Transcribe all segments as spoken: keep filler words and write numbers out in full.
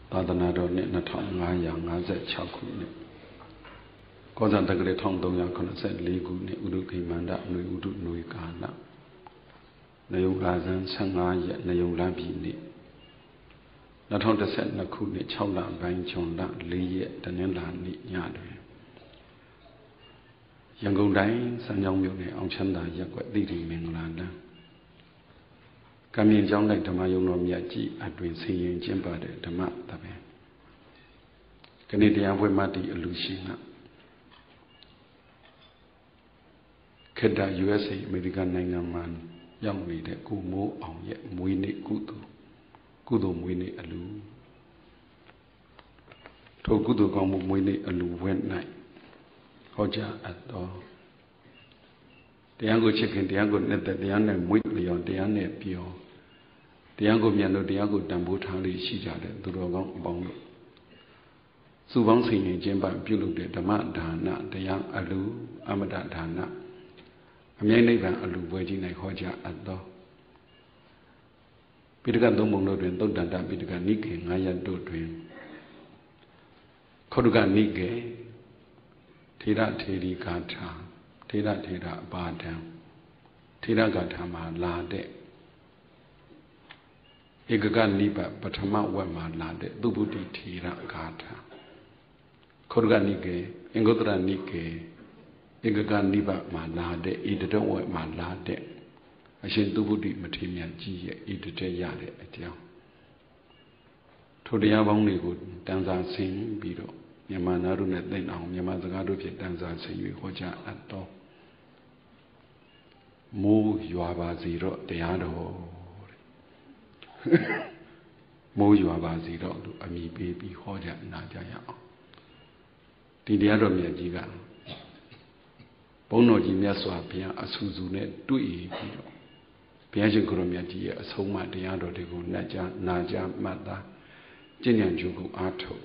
သာသနာတော်နှစ်နှစ်ထောင်ငါးရာငါးဆယ်ခြောက်ခုနှစ်ကောဇာတက္ကရာတစ်သုံးရာခုနှစ်ဆယ်လေးခုနှစ်ဥဒုခိမန္တအနွေဥဒုနွေကာလနယုံလာဇန်ဆယ့်ငါးရက်နယုံလပြည်နေ့နှစ်ထောင်တစ်ဆယ်နှစ်ခုနှစ်ခြောက်လပိုင်းဇွန်လလေးရက်တနင်္လာနေ့ညတွင်ရန်ကုန်တိုင်းစမ်းချောင်းမြို့နယ်အောင်ချမ်းသာရပ်ကွက်တိတိမင်္ဂလာလမ်းကံမြင့်ကျောင်းလိုက်ဓမ္မယုံတော်မြတ်ကြီးအတွင်ဆင်ရင်ကျင်းပတဲ့ဓမ္မသဘင်ခဏတရားပွဲမှတည်အလူရှင်ကခေတ္တ ယူ အက်စ် အေ အမေရိကန်နိုင်ငံမှာရောက်နေတဲ့ကိုမိုးအောင်ရဲ့မွေးနေ့ကုသိုလ်ကုသိုလ်မွေးနေ့အလူထိုကုသိုလ်ကောင်းမှုမွေးနေ့အလူဝဲ၌ဟောကြားအပ်တော်တရားကိုချစ်ခင်တရားကိုနှစ်သက်တရားနဲ့မွေးလျော်တရားနဲ့ပြောတရားကိုမြတ်လို့တရားကိုတန်ဖိုးထားလေးရှိကြတယ်သူတော်ကောင်းအပေါင်းတို့စုပေါင်းဆင်ရင်ကျင်းပပြုလုပ်တဲ့ဓမ္မဒါနတရားအလူအမတဒါနအမြဲနိဗ္ဗာန်အလူပွဲကြီး၌ဟောကြားအပ်တော်ပိဋကသုံးပုံတို့တွင်သုတ်တန်တပိဋကနိကေငါးရပ်တို့တွင်ခောတုကနိကေထေရထေရီဂါထာထေရထေရအပါဒံထေရဂါထာမှာလာတဲ့ဧကကနိဗ္ဗာန်ပထမဝက်မှာလာတဲ့သုဗုဒ္ဓိထေရဂါထာခောတုကနိကေအင်္ဂုတ္တရနိကေဧကကနိဗ္ဗာန်မှာလာတဲ့ဣတတဝက်မှာလာတဲ့အရှင်သုဗုဒ္ဓိမထေရမြတ်ကြီးရဲ့ဣတတရတဲ့အကြောင်းထိုတရားပေါင်းတွေကိုတန်စာဆင်ပြီးတော့မြန်မာနာတို့နဲ့သိအောင်မြန်မာစကားတို့ဖြင့်တန်စာဆင်၍ဟောကြားအပ်တော်မိုးရွာပါစေတော့တရားတော်မိုးရွာပါစေတော့လို့အမိပေးပြီးဟောကြားနာကြရအောင်ဒီတရားတော်မြတ်ကြီးကဘုန်းတော်ကြီးမြတ်စွာဘုရားအဆူဆူနဲ့တွေ့ပြီးတော့ဘုရားရှင်ကိုရောမြတ်ကြီးရဲ့အဆုံးအမတရားတော်တွေကိုနှက်ကြနာကြမှတ်သားကျင့်ကြံကြိုးကိုအားထုတ်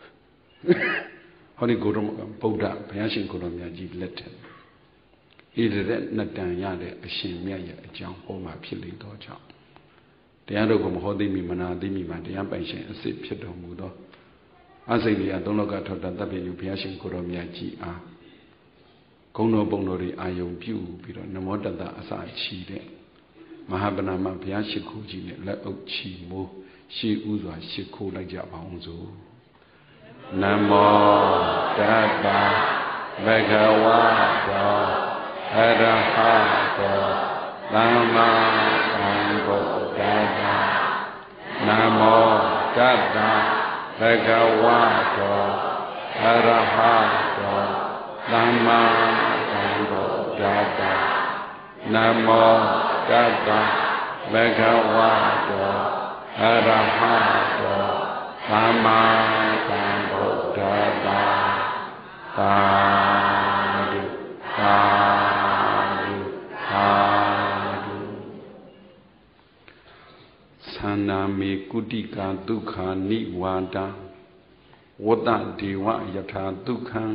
ဟောဒီကိုရောဗုဒ္ဓဘုရားရှင်ကိုရောမြတ်ကြီးလက်ထက်ဣတရက်နှစ်တန်ရတဲ့အရှင်မြတ်ရဲ့အကြောင်းဟောမှာဖြစ်လေသောကြောင့်တရားတော်ကိုမဟောသိမိမနာသိမိမှာတရားပိုင်ရှင်အစစ်ဖြစ်တော်မူသောအစိတ်တရားသုံးလောကထောက်တတပ်ပြည့်ယူဘုရားရှင်ကိုရောမြတ်ကြီးအားဂုဏ်တော်ပုံတော်တွေအာယုံပြုပြီးတော့နမောတတအစချီတဲ့မဟာပဏာမဘုရားရှိခိုးကြီးနဲ့လက်အုပ်ချီမိုးရှေးဥစွာရှိခိုးလိုက်ကြပါအောင်စို့နမောတတဘဂဝတောအရဟတောသမ္မာသမ္ဗုဒ္ဓัสสะနမောတတဘဂဝတောအရဟတောသမ္မာသမ္ဗုဒ္ဓัสสะနမောတတဘဂဝတောအရဟတောသမ္မာသမ္ဗုဒ္ဓัสสะသာဓုသာဓုသာဓုသန္နာမေကုတိကာဒုက္ခနိဝါဒဝတ္တဒေဝယထာဒုက္ခံ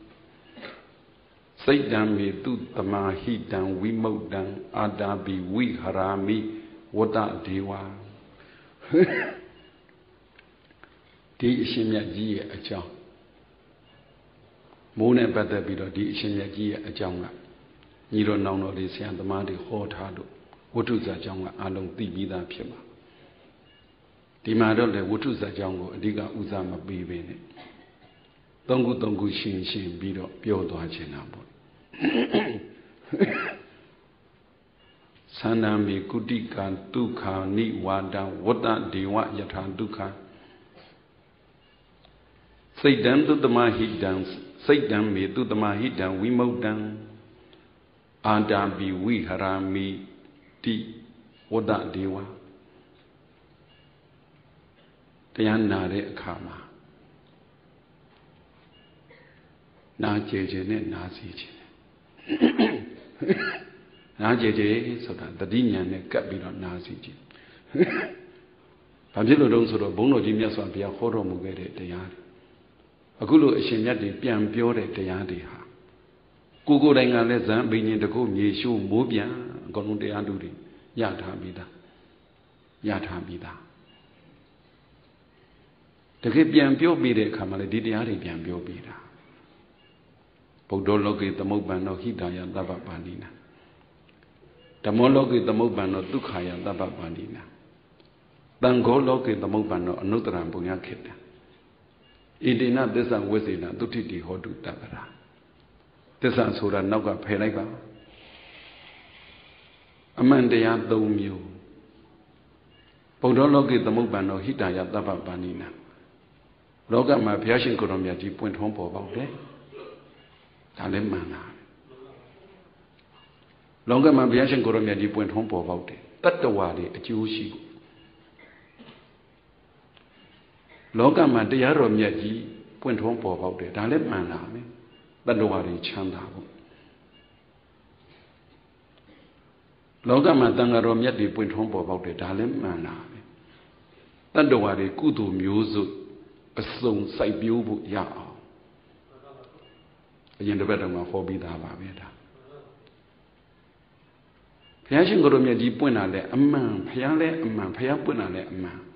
စိတ်တံမေတုတမဟိတံဝိမု ക്തံအာတာပိဝိဟရာမိဝတ္တဒေဝဒီအရှင်မြတ်ကြီးရဲ့အကြောင်းမိုးနဲ့ပတ်သက်ပြီးတော့ဒီအရှင်မြတ်ကြီးရဲ့အကြောင်းကညီတော်နောင်တော်တွေဆရာသမားတွေဟောထားလို့ဝတ္ထုဇာကြောင်းကအလုံးသိပြီးသားဖြစ်မှာဒီမှာတော့လေဝတ္ထုဇာကြောင်းကိုအဓိကဥစားမပေးပဲနဲ့သုံးခုသုံးခုရှင်းရှင်းပြီးတော့ပြောသွားခြင်းတာပေါ့သန္နာမေကုတိကံဒုက္ခနိဝါဒဝတ္တဒေဝယထာဒုက္ခစိတ်တံသုတမဟိတံစိတ်တံမေသုတမဟိတံဝိမု ക്തံအာတာပိဝိဟရာမိတိဝတ္တဒေဝတရားနာတဲ့အခါမှာနာကျေခြင်းနဲ့နာစီခြင်းနာကျေခြင်းဆိုတာတတိညာနဲ့ကပ်ပြီးတော့နာစီခြင်းဘာဖြစ်လို့တုံးဆိုတော့ဘုန်းတော်ကြီးမြတ်စွာဘုရားဟောတော်မူခဲ့တဲ့တရားတွေအခုလိုအရှင်မြတ်တွေပြန်ပြောတဲ့တရားတွေဟာကိုကိုယ်တိုင်ကလည်းဇံအဘိညာဉ်တကုတ်မြေရှိုးမိုးပြန်အကုန်လုံးတရားလူတွေရထားပြီးသားရထားပြီးသားတတကယ်ပြန်ပြောပြီးတဲ့အခါမှာလေဒီတရားတွေပြန်ပြောပြီးတာဗုဒ္ဓလောကေသမုပ္ပန္နောဟိတာယသဗ္ဗပါဏိနာဓမ္မလောကေသမုပ္ပန္နောဒုက္ခယသဗ္ဗပါဏိနာသံဃောလောကေသမုပ္ပန္နောအနုတ္တရံပုညခေတ္တဣတိနသစ္စာဝိသေနသုတိတိဟောတုတပ္ပရာသစ္စာဆိုတာနောက်ကဖယ်လိုက်ပါအမှန်တရား၃မျိုးဗုဒ္ဓလောကေသမုပ္ပန္နောဟိတာယသဗ္ဗပါဏိနာလောကမှာဘုရားရှင်ကိုယ်တော်မြတ်ကြီးပွင့်ထွန်းပေါ်ပေါက်တယ်ဒါလည်းမှန်တာလောကမှာဘုရားရှင်ကိုယ်တော်မြတ်ကြီးပွင့်ထွန်းပေါ်ပေါက်တယ်တတ္တဝါတွေအကျိုးရှိဖို့လောကမှာတရားတော်မြတ်ကြီးပွင့်ထွန်းပေါ်ပေါက်တယ်ဒါလည်းမှန်တာပဲတတ္တဝါတွေချမ်းသာဖို့လောကမှာတန်ဃာတော်မြတ်တွေပွင့်ထွန်းပေါ်ပေါက်တယ်ဒါလည်းမှန်တာပဲတတ္တဝါတွေကုသိုလ်မျိုးစုအစုံစိုက်ပျိုးဖို့ရအောင်အရင်တစ်ပတ်တုန်းကဟောပြီးသားပါပဲဒါဘုရားရှင်ကိုယ်တော်မြတ်ကြီးပွင့်တာလဲအမှန်ဘုရားလဲအမှန်ဘုရားပွင့်တာလဲအမှန်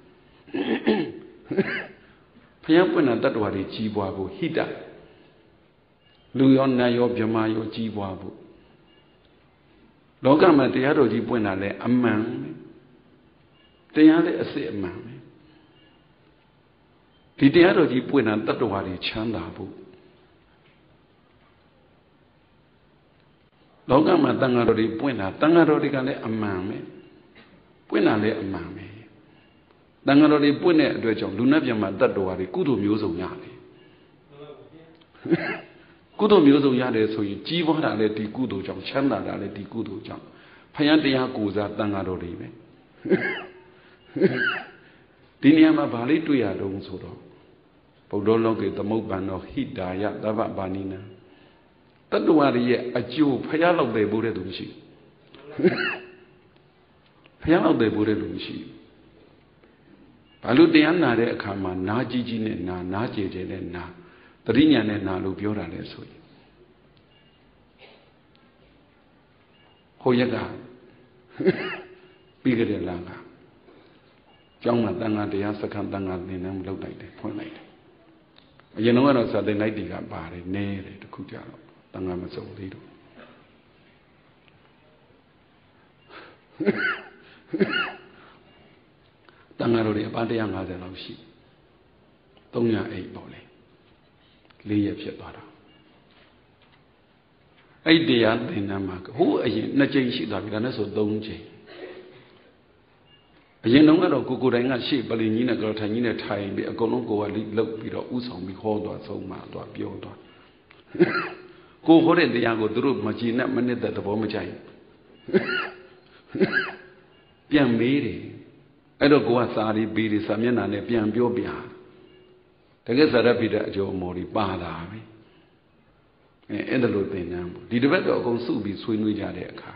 ဘုရားပွင့်တာတတ္တဝါတွေကြီးပွားဖို့ဟိတလူရောနတ်ရောဗြဟ္မာရောကြီးပွားဖို့လောကမှာတရားတော်ကြီးပွင့်တာလဲအမှန်တရားလဲအစစ်အမှန်ပဲဒီတရားတော်ကြီးပွင့်တာတတ္တဝါတွေချမ်းသာဖို့လောကမှာတန်ဃာတော်တွေပွင့်တာတန်ဃာတော်တွေကလည်းအမှန်ပဲပွင့်တာလည်းအမှန်ပဲတန်ဃာတော်တွေပွင့်တဲ့အတွက်ကြောင့်လူနဲ့ပြန်မှာတတ္တဝါတွေကုသိုလ်မျိုးစုံရတယ်ကုသိုလ်မျိုးစုံရတယ်ဆိုရင်ကြီးပွားတာလည်းဒီကုသိုလ်ကြောင့်ချမ်းသာတာလည်းဒီကုသိုလ်ကြောင့်ဖယားတရားကိုစားတန်ဃာတော်တွေပဲဒီနေရာမှာဗာလေးတွေ့ရတော့ဆိုတော့ဗုဒ္ဓလောကေသမုပ္ပန္နောဟိတာယသဗ္ဗပါဏိနာတတ္တဝါတွေရဲ့အကျိုးဖယားလောက်တယ်ပို့တဲ့သူမရှိဖယားလောက်တယ်ပို့တဲ့သူမရှိဘာလို့တရားနာတဲ့အခါမှာနားကြီးကြီးနဲ့နာနားကြဲကြဲနဲ့နာတတိညာနဲ့နာလို့ပြောတာလဲဆိုရင်ဟိုရက်ကပြီးကြတဲ့လမ်းကကျောင်းမှာတန်ခါတရားစခန်းတန်ခါသင်တန်းလုပ်လိုက်တယ်ဖွင့်လိုက်တယ်အရင်တော့ကတော့စာသင်လိုက်တွေကပါတယ်နဲတယ်တခုကြတော့တန်ခါမစုံသေးတော့တန်ခါတို့တွေအပါတစ်ရာ၅ဆယ်လောက်ရှိသုံးရာအိတ်ပေါ့လေလေးရက်ဖြစ်သွားတာအဲ့တရားသင်တန်းမှာဟိုးအရင်နှစ်ကြိမ်ရှိသွားပြီဒါနဲ့ဆိုသုံးကြိမ်အရင်တော့ကတော့ကိုကိုတိုင်းကရှေ့ပလင်ကြီးနဲ့ကြောထိုင်ကြီးနဲ့ထိုင်ပြီးအကုန်လုံးကိုကလိလုတ်ပြီးတော့ဥဆောင်ပြီးဟောသွားဆုံးမသွားပြောသွားကိုဟောတဲ့တရားကိုသူတို့မကြည်နဲ့မနစ်တဲ့သဘောမကြိုက်ပြန်မေးတယ်အဲ့တော့ကိုကစာရီပေးတယ်စာမျက်နှာနဲ့ပြန်ပြောပြတကယ်စာရပိတဲ့အကျော်အမော်ကြီးပါလာပြီအဲအဲ့ဒါလိုသင်တန်းပေါ့ဒီတစ်ပတ်တော့အကုန်စုပြီးဆွေးနွေးကြတဲ့အခါ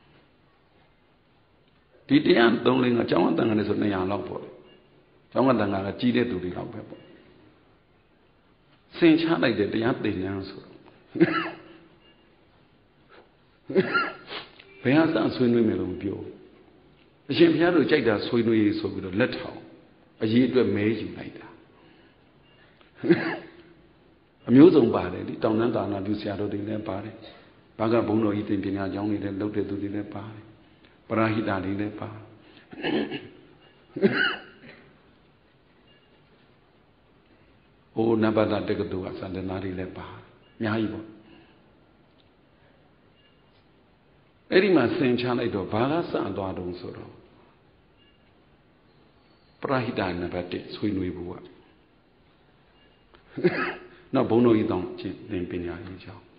ဒီတရားသုံးလင်းကကျောင်းကတန်ခါနဲ့ဆိုနှစ်ရာလောက်ပေါ့ကျောင်းကတန်ခါကကြီးတဲ့သူတွေလောက်ပဲပေါ့စင်ချလိုက်တဲ့တရားသင်တန်းဆိုတော့ဘယ်ဟာစဆွေးနွေးမယ်လို့မပြောအရှင်ဘုရားတို့ကြိုက်တာဆွေးနွေးရေးဆိုပြီးတော့လက်ထောင်အရေးအတွက်မဲယူလိုက်တာအမျိုးစုံပါတယ်ဒီတောင်တန်းသာနာပြုဆရာတို့တွေလည်းပါတယ်ဘာကဘုန်းတော်ကြီးသင်ပညာကျောင်းတွေလည်းလုပ်တဲ့သူတွေလည်းပါတယ်ပရဟိတတွေလည်းပါဟိုနဘာသာတက္ကသိုလ်ကစန္ဒနာတွေလည်းပါအများကြီးပေါ့အဲ့ဒီမှာဆင်ချလိုက်တော့ဘာကစံသွားတုံးဆိုတော့ပရဟိတနံပါတ်၁ဆွေးနွေးဖို့ကနောက်ဘုန်းတော်ကြီးတောင်းခြင်းသင်ပညာရေးကြောင်း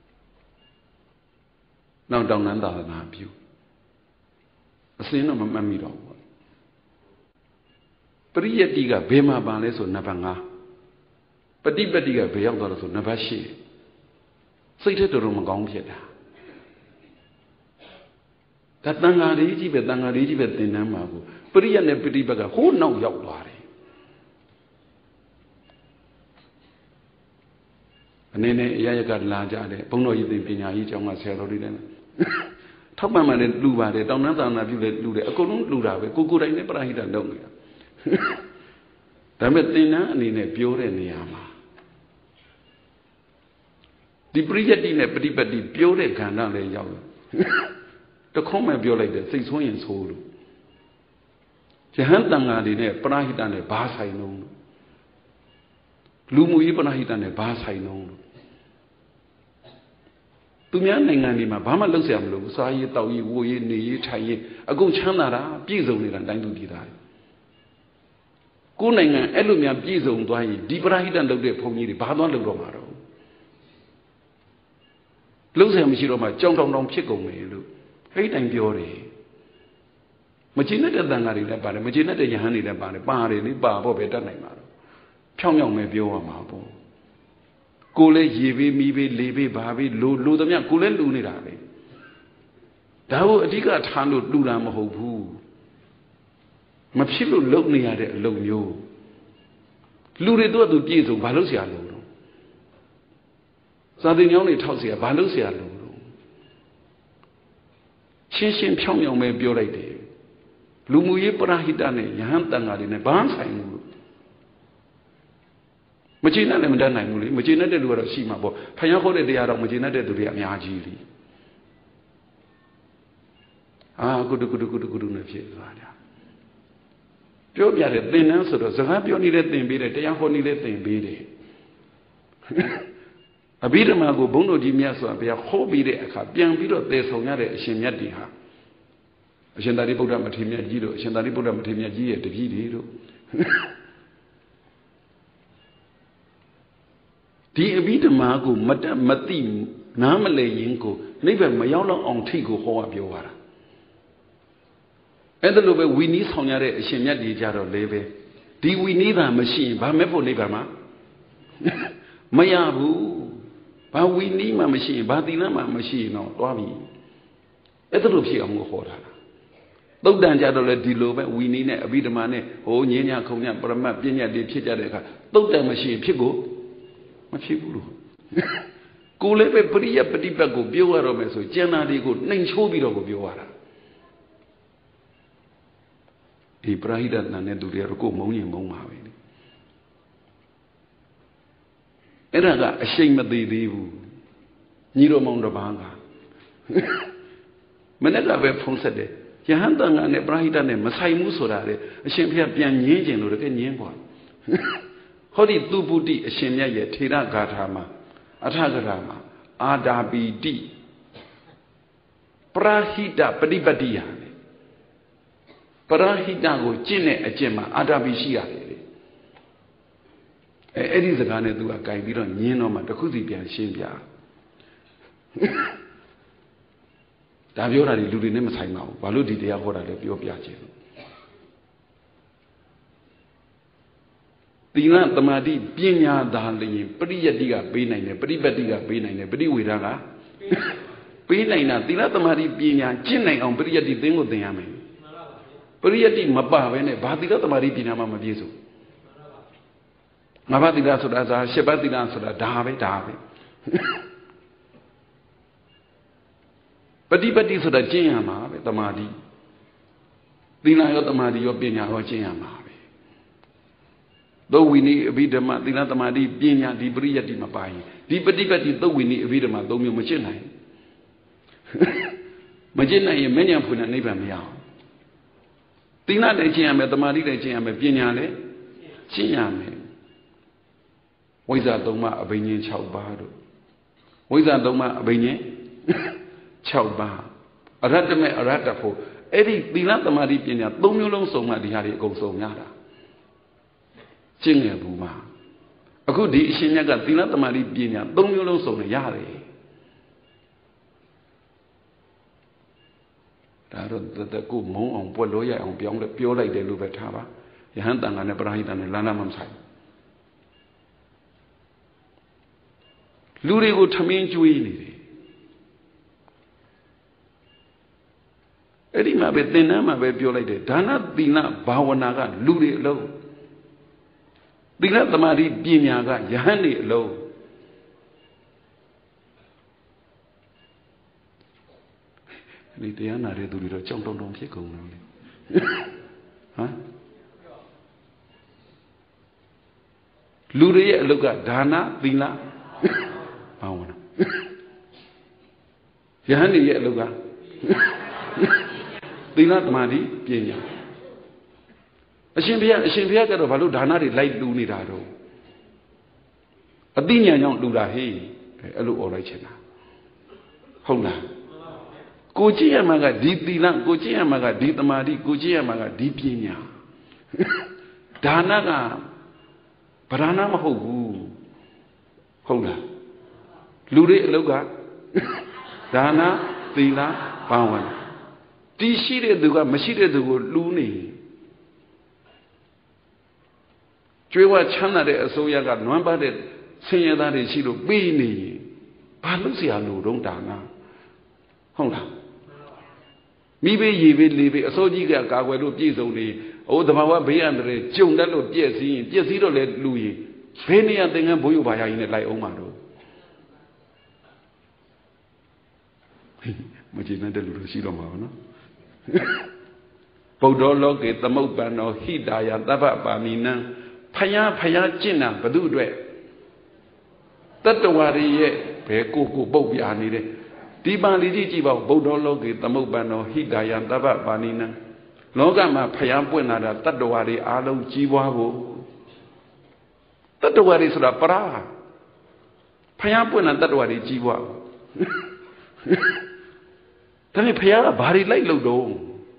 နောက်တောင်တန်းသာသနာပြုအစင်းတော့မမှတ်မိတော့ဘူးပရိယတ္တိကဘယ်မှာပါလဲဆိုနံပါတ်၅ပฏิပတ္တိကဘယ်ရောက်သွားလဲဆိုနံပါတ်၈စိတ်ထက်တော်တော်မကောင်းဖြစ်တာဒါတန်ဃာလေးကြီးပဲတန်ဃာလေးကြီးပဲသင်တန်းမှာကိုပရိယတ်နဲ့ပฏิပတ်ကဟိုးနောက်ရောက်သွားတယ်အနေနဲ့အရရကလာကြတယ်ဘုန်းတော်ကြီးသင်ပညာကြီးကျောင်းကဆရာတော်တွေလည်းထောက်ပံ့မှလည်းလူပါတယ်တောင်တန်းသာနာပြုလည်းလူတယ်အကုန်လုံးလူတာပဲကိုကိုယ်တိုင်နဲ့ပရဟိတလုပ်နေတာဒါပေမဲ့သင်္นานအနေနဲ့ပြောတဲ့နေရာမှာဒီပရိယတ္တိနဲ့ပฏิပတ်တိပြောတဲ့ခန္ဓာလည်းရောက်တယ်တခုံးမှပြောလိုက်တယ်စိတ်ဆိုးရင်ဆိုးလို့ယဟန်တန်ဃာတွေနဲ့ပရဟိတနဲ့ဘာဆိုင်လုံးလူမှုရေးပရဟိတနဲ့ဘာဆိုင်လုံးလို့သူများနိုင်ငံတွေမှာဘာမှလုပ်เสียမလို့စားရေးတောက်ရေးဝိုးရေးနေရေးထိုင်ရေးအကုန်ချမ်းသာတာပြည့်စုံနေတာတိုင်းသူပြည်သားကိုယ်နိုင်ငံအဲ့လိုများပြည့်စုံသွားရင်ဒီပရဟိတလုပ်တဲ့ဘုန်းကြီးတွေဘာသွားလုပ်တော့မှာတော့လုံးဆယ်မရှိတော့မှကြောင်တောင်တောင်ဖြစ်ကုန်မယ်လို့အဲ့ဒီတိုင်ပြောတယ်မကျေနပ်တဲ့တန်ဃာတွေလည်းပါတယ်မကျေနပ်တဲ့ယဟန်တွေလည်းပါတယ်ပါတယ်လေပါဖို့ပဲတတ်နိုင်မှာတော့ဖြောင်းဖြောင်းပဲပြောရမှာပေါ့ကိုလည်းရေပေးမီးပေးလေပေးဘာပေးလိုလိုသမျှကိုလည်းလူနေတာပဲဒါကိုအဓိကထားလို့လူတာမဟုတ်ဘူးမဖြစ်လို့လုံနေရတဲ့အလုပ်မျိုးလူတွေတော့သူပြည့်စုံဘာလို့ဆရာလုံးတော့စာသင်ကျောင်းတွေထောက်เสียဘာလို့ဆရာလုံးတော့ရှင်းရှင်းဖြောင်းဖြောင်းပဲပြောလိုက်တယ်လူမှုရေးပရဟိတနဲ့ယဟန်တန်ဃာတွေနဲ့ဘာဆိုင်ဘူးလို့မကျေနပ်လည်းမတတ်နိုင်ဘူးလေမကျေနပ်တဲ့လူကတော့ရှိမှာပေါ့ဖယားခေါ်တဲ့တရားတော့မကျေနပ်တဲ့သူတွေအများကြီးလေအာကုတုကုတုကုတုကုတုနဲ့ဖြစ်သွားတာပြောပြတယ်သင်္นานဆိုတော့စကားပြောနေတဲ့သင်ပေးတယ်တရားဟောနေတဲ့သင်ပေးတယ်အဘိဓမ္မာကိုဘုန်းတော်ကြီးမြတ်စွာဘုရားဟောပြီးတဲ့အခါပြန်ပြီးတော့သေဆောင်ရတဲ့အရှင်မြတ်တွေဟာအရှင်သာရိပုတ္တမထေရမြတ်ကြီးတို့အရှင်သာရိပုတ္တမထေရမြတ်ကြီးရဲ့တပည့်တွေတို့ဒီအဘိဓမ္မာကိုမတတ်မသိနားမလည်ရင်ကိုနိဗ္ဗာန်မရောက်တော့အောင်ထိကိုဟောရပြောရတာအဲ့ဒါလိုပဲဝီနီးဆောင်ရတဲ့အရှင်မြတ်ကြီးကြတော့လေပဲဒီဝီနီးတာမရှိရင်ဘာမဲ့ဖို့နိဗ္ဗာန်မှာမရဘူးဘာဝီနီးမှမရှိရင်ဘာသီလမှမရှိရင်တော့တွားပြီအဲ့ဒါလိုဖြစ်အောင်ကိုဟောတာသုတ်တန်ကြတော့လေဒီလိုပဲဝီနီးနဲ့အဘိဓမ္မာနဲ့ဟိုညဉ့်ညခုံညပရမတ်ပညာတွေဖြစ်ကြတဲ့အခါသုတ်တန်မရှိရင်ဖြစ်ကိုမဖြစ်ဘူးလို့ကိုလည်းပဲပရိယပฏิပတ်ကိုပြောရတော့မယ်ဆိုကျန်တာတွေကိုနှိမ်ချိုးပြီးတော့ကိုပြောရတာဒီပရိဟိတနာနဲ့သူတွေကတော့ကိုမုံရင်မုံပါပဲလေအဲ့ဒါကအရှိန်မသေးသေးဘူးညီတော်မောင်တစ်ပါးကမနေ့ကပဲဖုံးဆက်တယ်ယဟန်တန်ဃာနဲ့ပရိဟိတနဲ့မဆိုင်ဘူးဆိုတာလေအရှင်ဘုရားပြန်ညင်းကျင်လို့တကယ်ညင်းกว่าဟောဒီသူပုတိအရှင်မြတ်ရဲ့ထေရဂါထာမှာအထကရာမှာအာဒါပိတိပရဟိတပฏิပတ္တိယပရဟိတကိုကျင့်တဲ့အကျင့်မှာအာဒါပိရှိရတယ်လေအဲအဲ့ဒီစကားနဲ့သူကကြိုင်ပြီးတော့ညင်းတော့မှတခုစီပြန်ရှင်းပြဒါပြောတာဒီလူတွေနဲ့မဆိုင်ပါဘူးဘာလို့ဒီတရားဟောတာလဲပြောပြခြင်းသီလသမာဓိပညာသာလျင်ပရိယတ္တိကပေးနိုင်တယ်ပฏิပတ်တိကပေးနိုင်တယ်ပฏิဝေဒကပေးနိုင်တာသီလသမာဓိပညာကျင့်နိုင်အောင်ပရိယတ္တိသင်ကိုသင်ရမယ်ပရိယတ္တိမပါဘဲနဲ့ဘာသီလသမာဓိပညာမှမပြည့်စုံငါးပါးသီလဆိုတာဇာရှစ်ပါးသီလဆိုတာဒါပဲဒါပဲပฏิပတ်တိဆိုတာကျင့်ရမှာပဲသမာဓိသီလရောသမာဓိရောပညာရောကျင့်ရမှာသုတ်ဝိနည်းအဘိဓမ္မာသီလသမာဓိပညာဒီပရိယတ္တိမပါရင်ဒီပฏิပတ်တိသုတ်ဝိနည်းအဘိဓမ္မာသုံးမျိုးမကျင့်နိုင်မကျင့်နိုင်ရင်မဉ္ဇဉ်ဖွင့်တဲ့နိဗ္ဗာန်မရအောင်သီလလည်းကျင့်ရမယ်သမာဓိလည်းကျင့်ရမယ်ပညာလည်းကျင့်ရမယ်ဝိဇ္ဇာသုံးပါးအဘိညာဉ်၆ပါးတို့ဝိဇ္ဇာသုံးပါးအဘိညာဉ်၆ပါးအရတ္တမေအရတ္တဖို့အဲ့ဒီသီလသမာဓိပညာသုံးမျိုးလုံးစုံမှဒီဟာတွေအကုန်စုံရတာကျင့်ငယ်ဘူးမှာအခုဒီအရှင်မြတ်ကသီလသမာဓိပညာသုံးမျိုးလုံးစုံနဲ့ရတယ်ဒါတော့တကူမုံအောင်ပွက်လို့ရအောင်ပြောင်းလဲပြောလိုက်တယ်လို့ပဲထားပါယဟန်တန်ဃာနဲ့ပရဟိတနဲ့လမ်းလမ်းမဆိုင်လူတွေကိုထမင်းကျွေးနေတယ်အဲ့ဒီမှာပဲသင်္นานမှာပဲပြောလိုက်တယ်ဒါနသီလဘာဝနာကလူတွေအလုံးသီလသမာဓိပညာကယဟန်တွေအလုံးဒီတရားနာတဲ့သူတွေတော့ကြောင်တုံတုံဖြစ်ကုန်တယ်လေဟမ်လူတွေရဲ့အလုပ်ကဒါနသီလဘာဝနာယဟန်တွေရဲ့အလုပ်ကသီလသမာဓိပညာအရှင်ဘုရားအရှင်ဘုရားကတော့ဘာလို့ဒါနတွေလိုက်လူနေတာတော့အသိဉာဏ်ကြောင့်လူတာဟေးအဲ့လိုអော်လိုက်ချင်တာဟုတ်လားကိုကြည့်ရမှာကဒီသီလကိုကြည့်ရမှာကဒီသမာဓိကိုကြည့်ရမှာကဒီပညာဒါနကဗราဏမဟုတ်ဘူးဟုတ်လားလူတွေအလုပ်ကဒါနသီလဘာဝနာဒီရှိတဲ့သူကမရှိတဲ့သူကိုလူနေကျွေးဝချမ်းသာတဲ့အစိုးရကနွမ်းပါတဲ့ဆင်းရဲသားတွေရှိလို့ပေးနေရင်ဘာလို့เสียလို့တော့ဒါနဟုတ်လားမိဘေးရေဘေးလေဘေးအစိုးကြီးကကာကွယ်လို့ပြည့်စုံနေဟိုသဘာဝဘေးအန္တရာယ်ကြုံတတ်လို့ပြည့်စည်ရင်ပြည့်စည်တော့လေလူရင်ဘယ်နေရာသင်္ကန်းဘိုးရုပ်ဘာယာကြီးနဲ့လိုက်အောင်မှာတော့မကြည့်နဲ့တဲ့လူတို့ရှိတော့မှာပါနော်ဗုဒ္ဓလောကေသမုပ္ပန္နောဟိတာယသဗ္ဗပါဏိနံဖယားဖယားကျင့်တာဘု து အတွက်တတ္တဝါတွေရဲ့ဘယ်ကိုကိုပုတ်ပြနေတယ်ဒီပါဠိကြီးကြည့်ပါဦးဗုဒ္ဓလောကေသမုပ္ပန္နောဟိတာယသဗ္ဗပါဏိနံလောကမှာဖယားပွင့်လာတာတတ္တဝါတွေအားလုံးကြီးပွားဖို့တတ္တဝါတွေဆိုတာပရာဖယားပွင့်လာတတ္တဝါတွေကြီးပွားဒါနဲ့ဖယားကဘာတွေလိုက်လို့တော့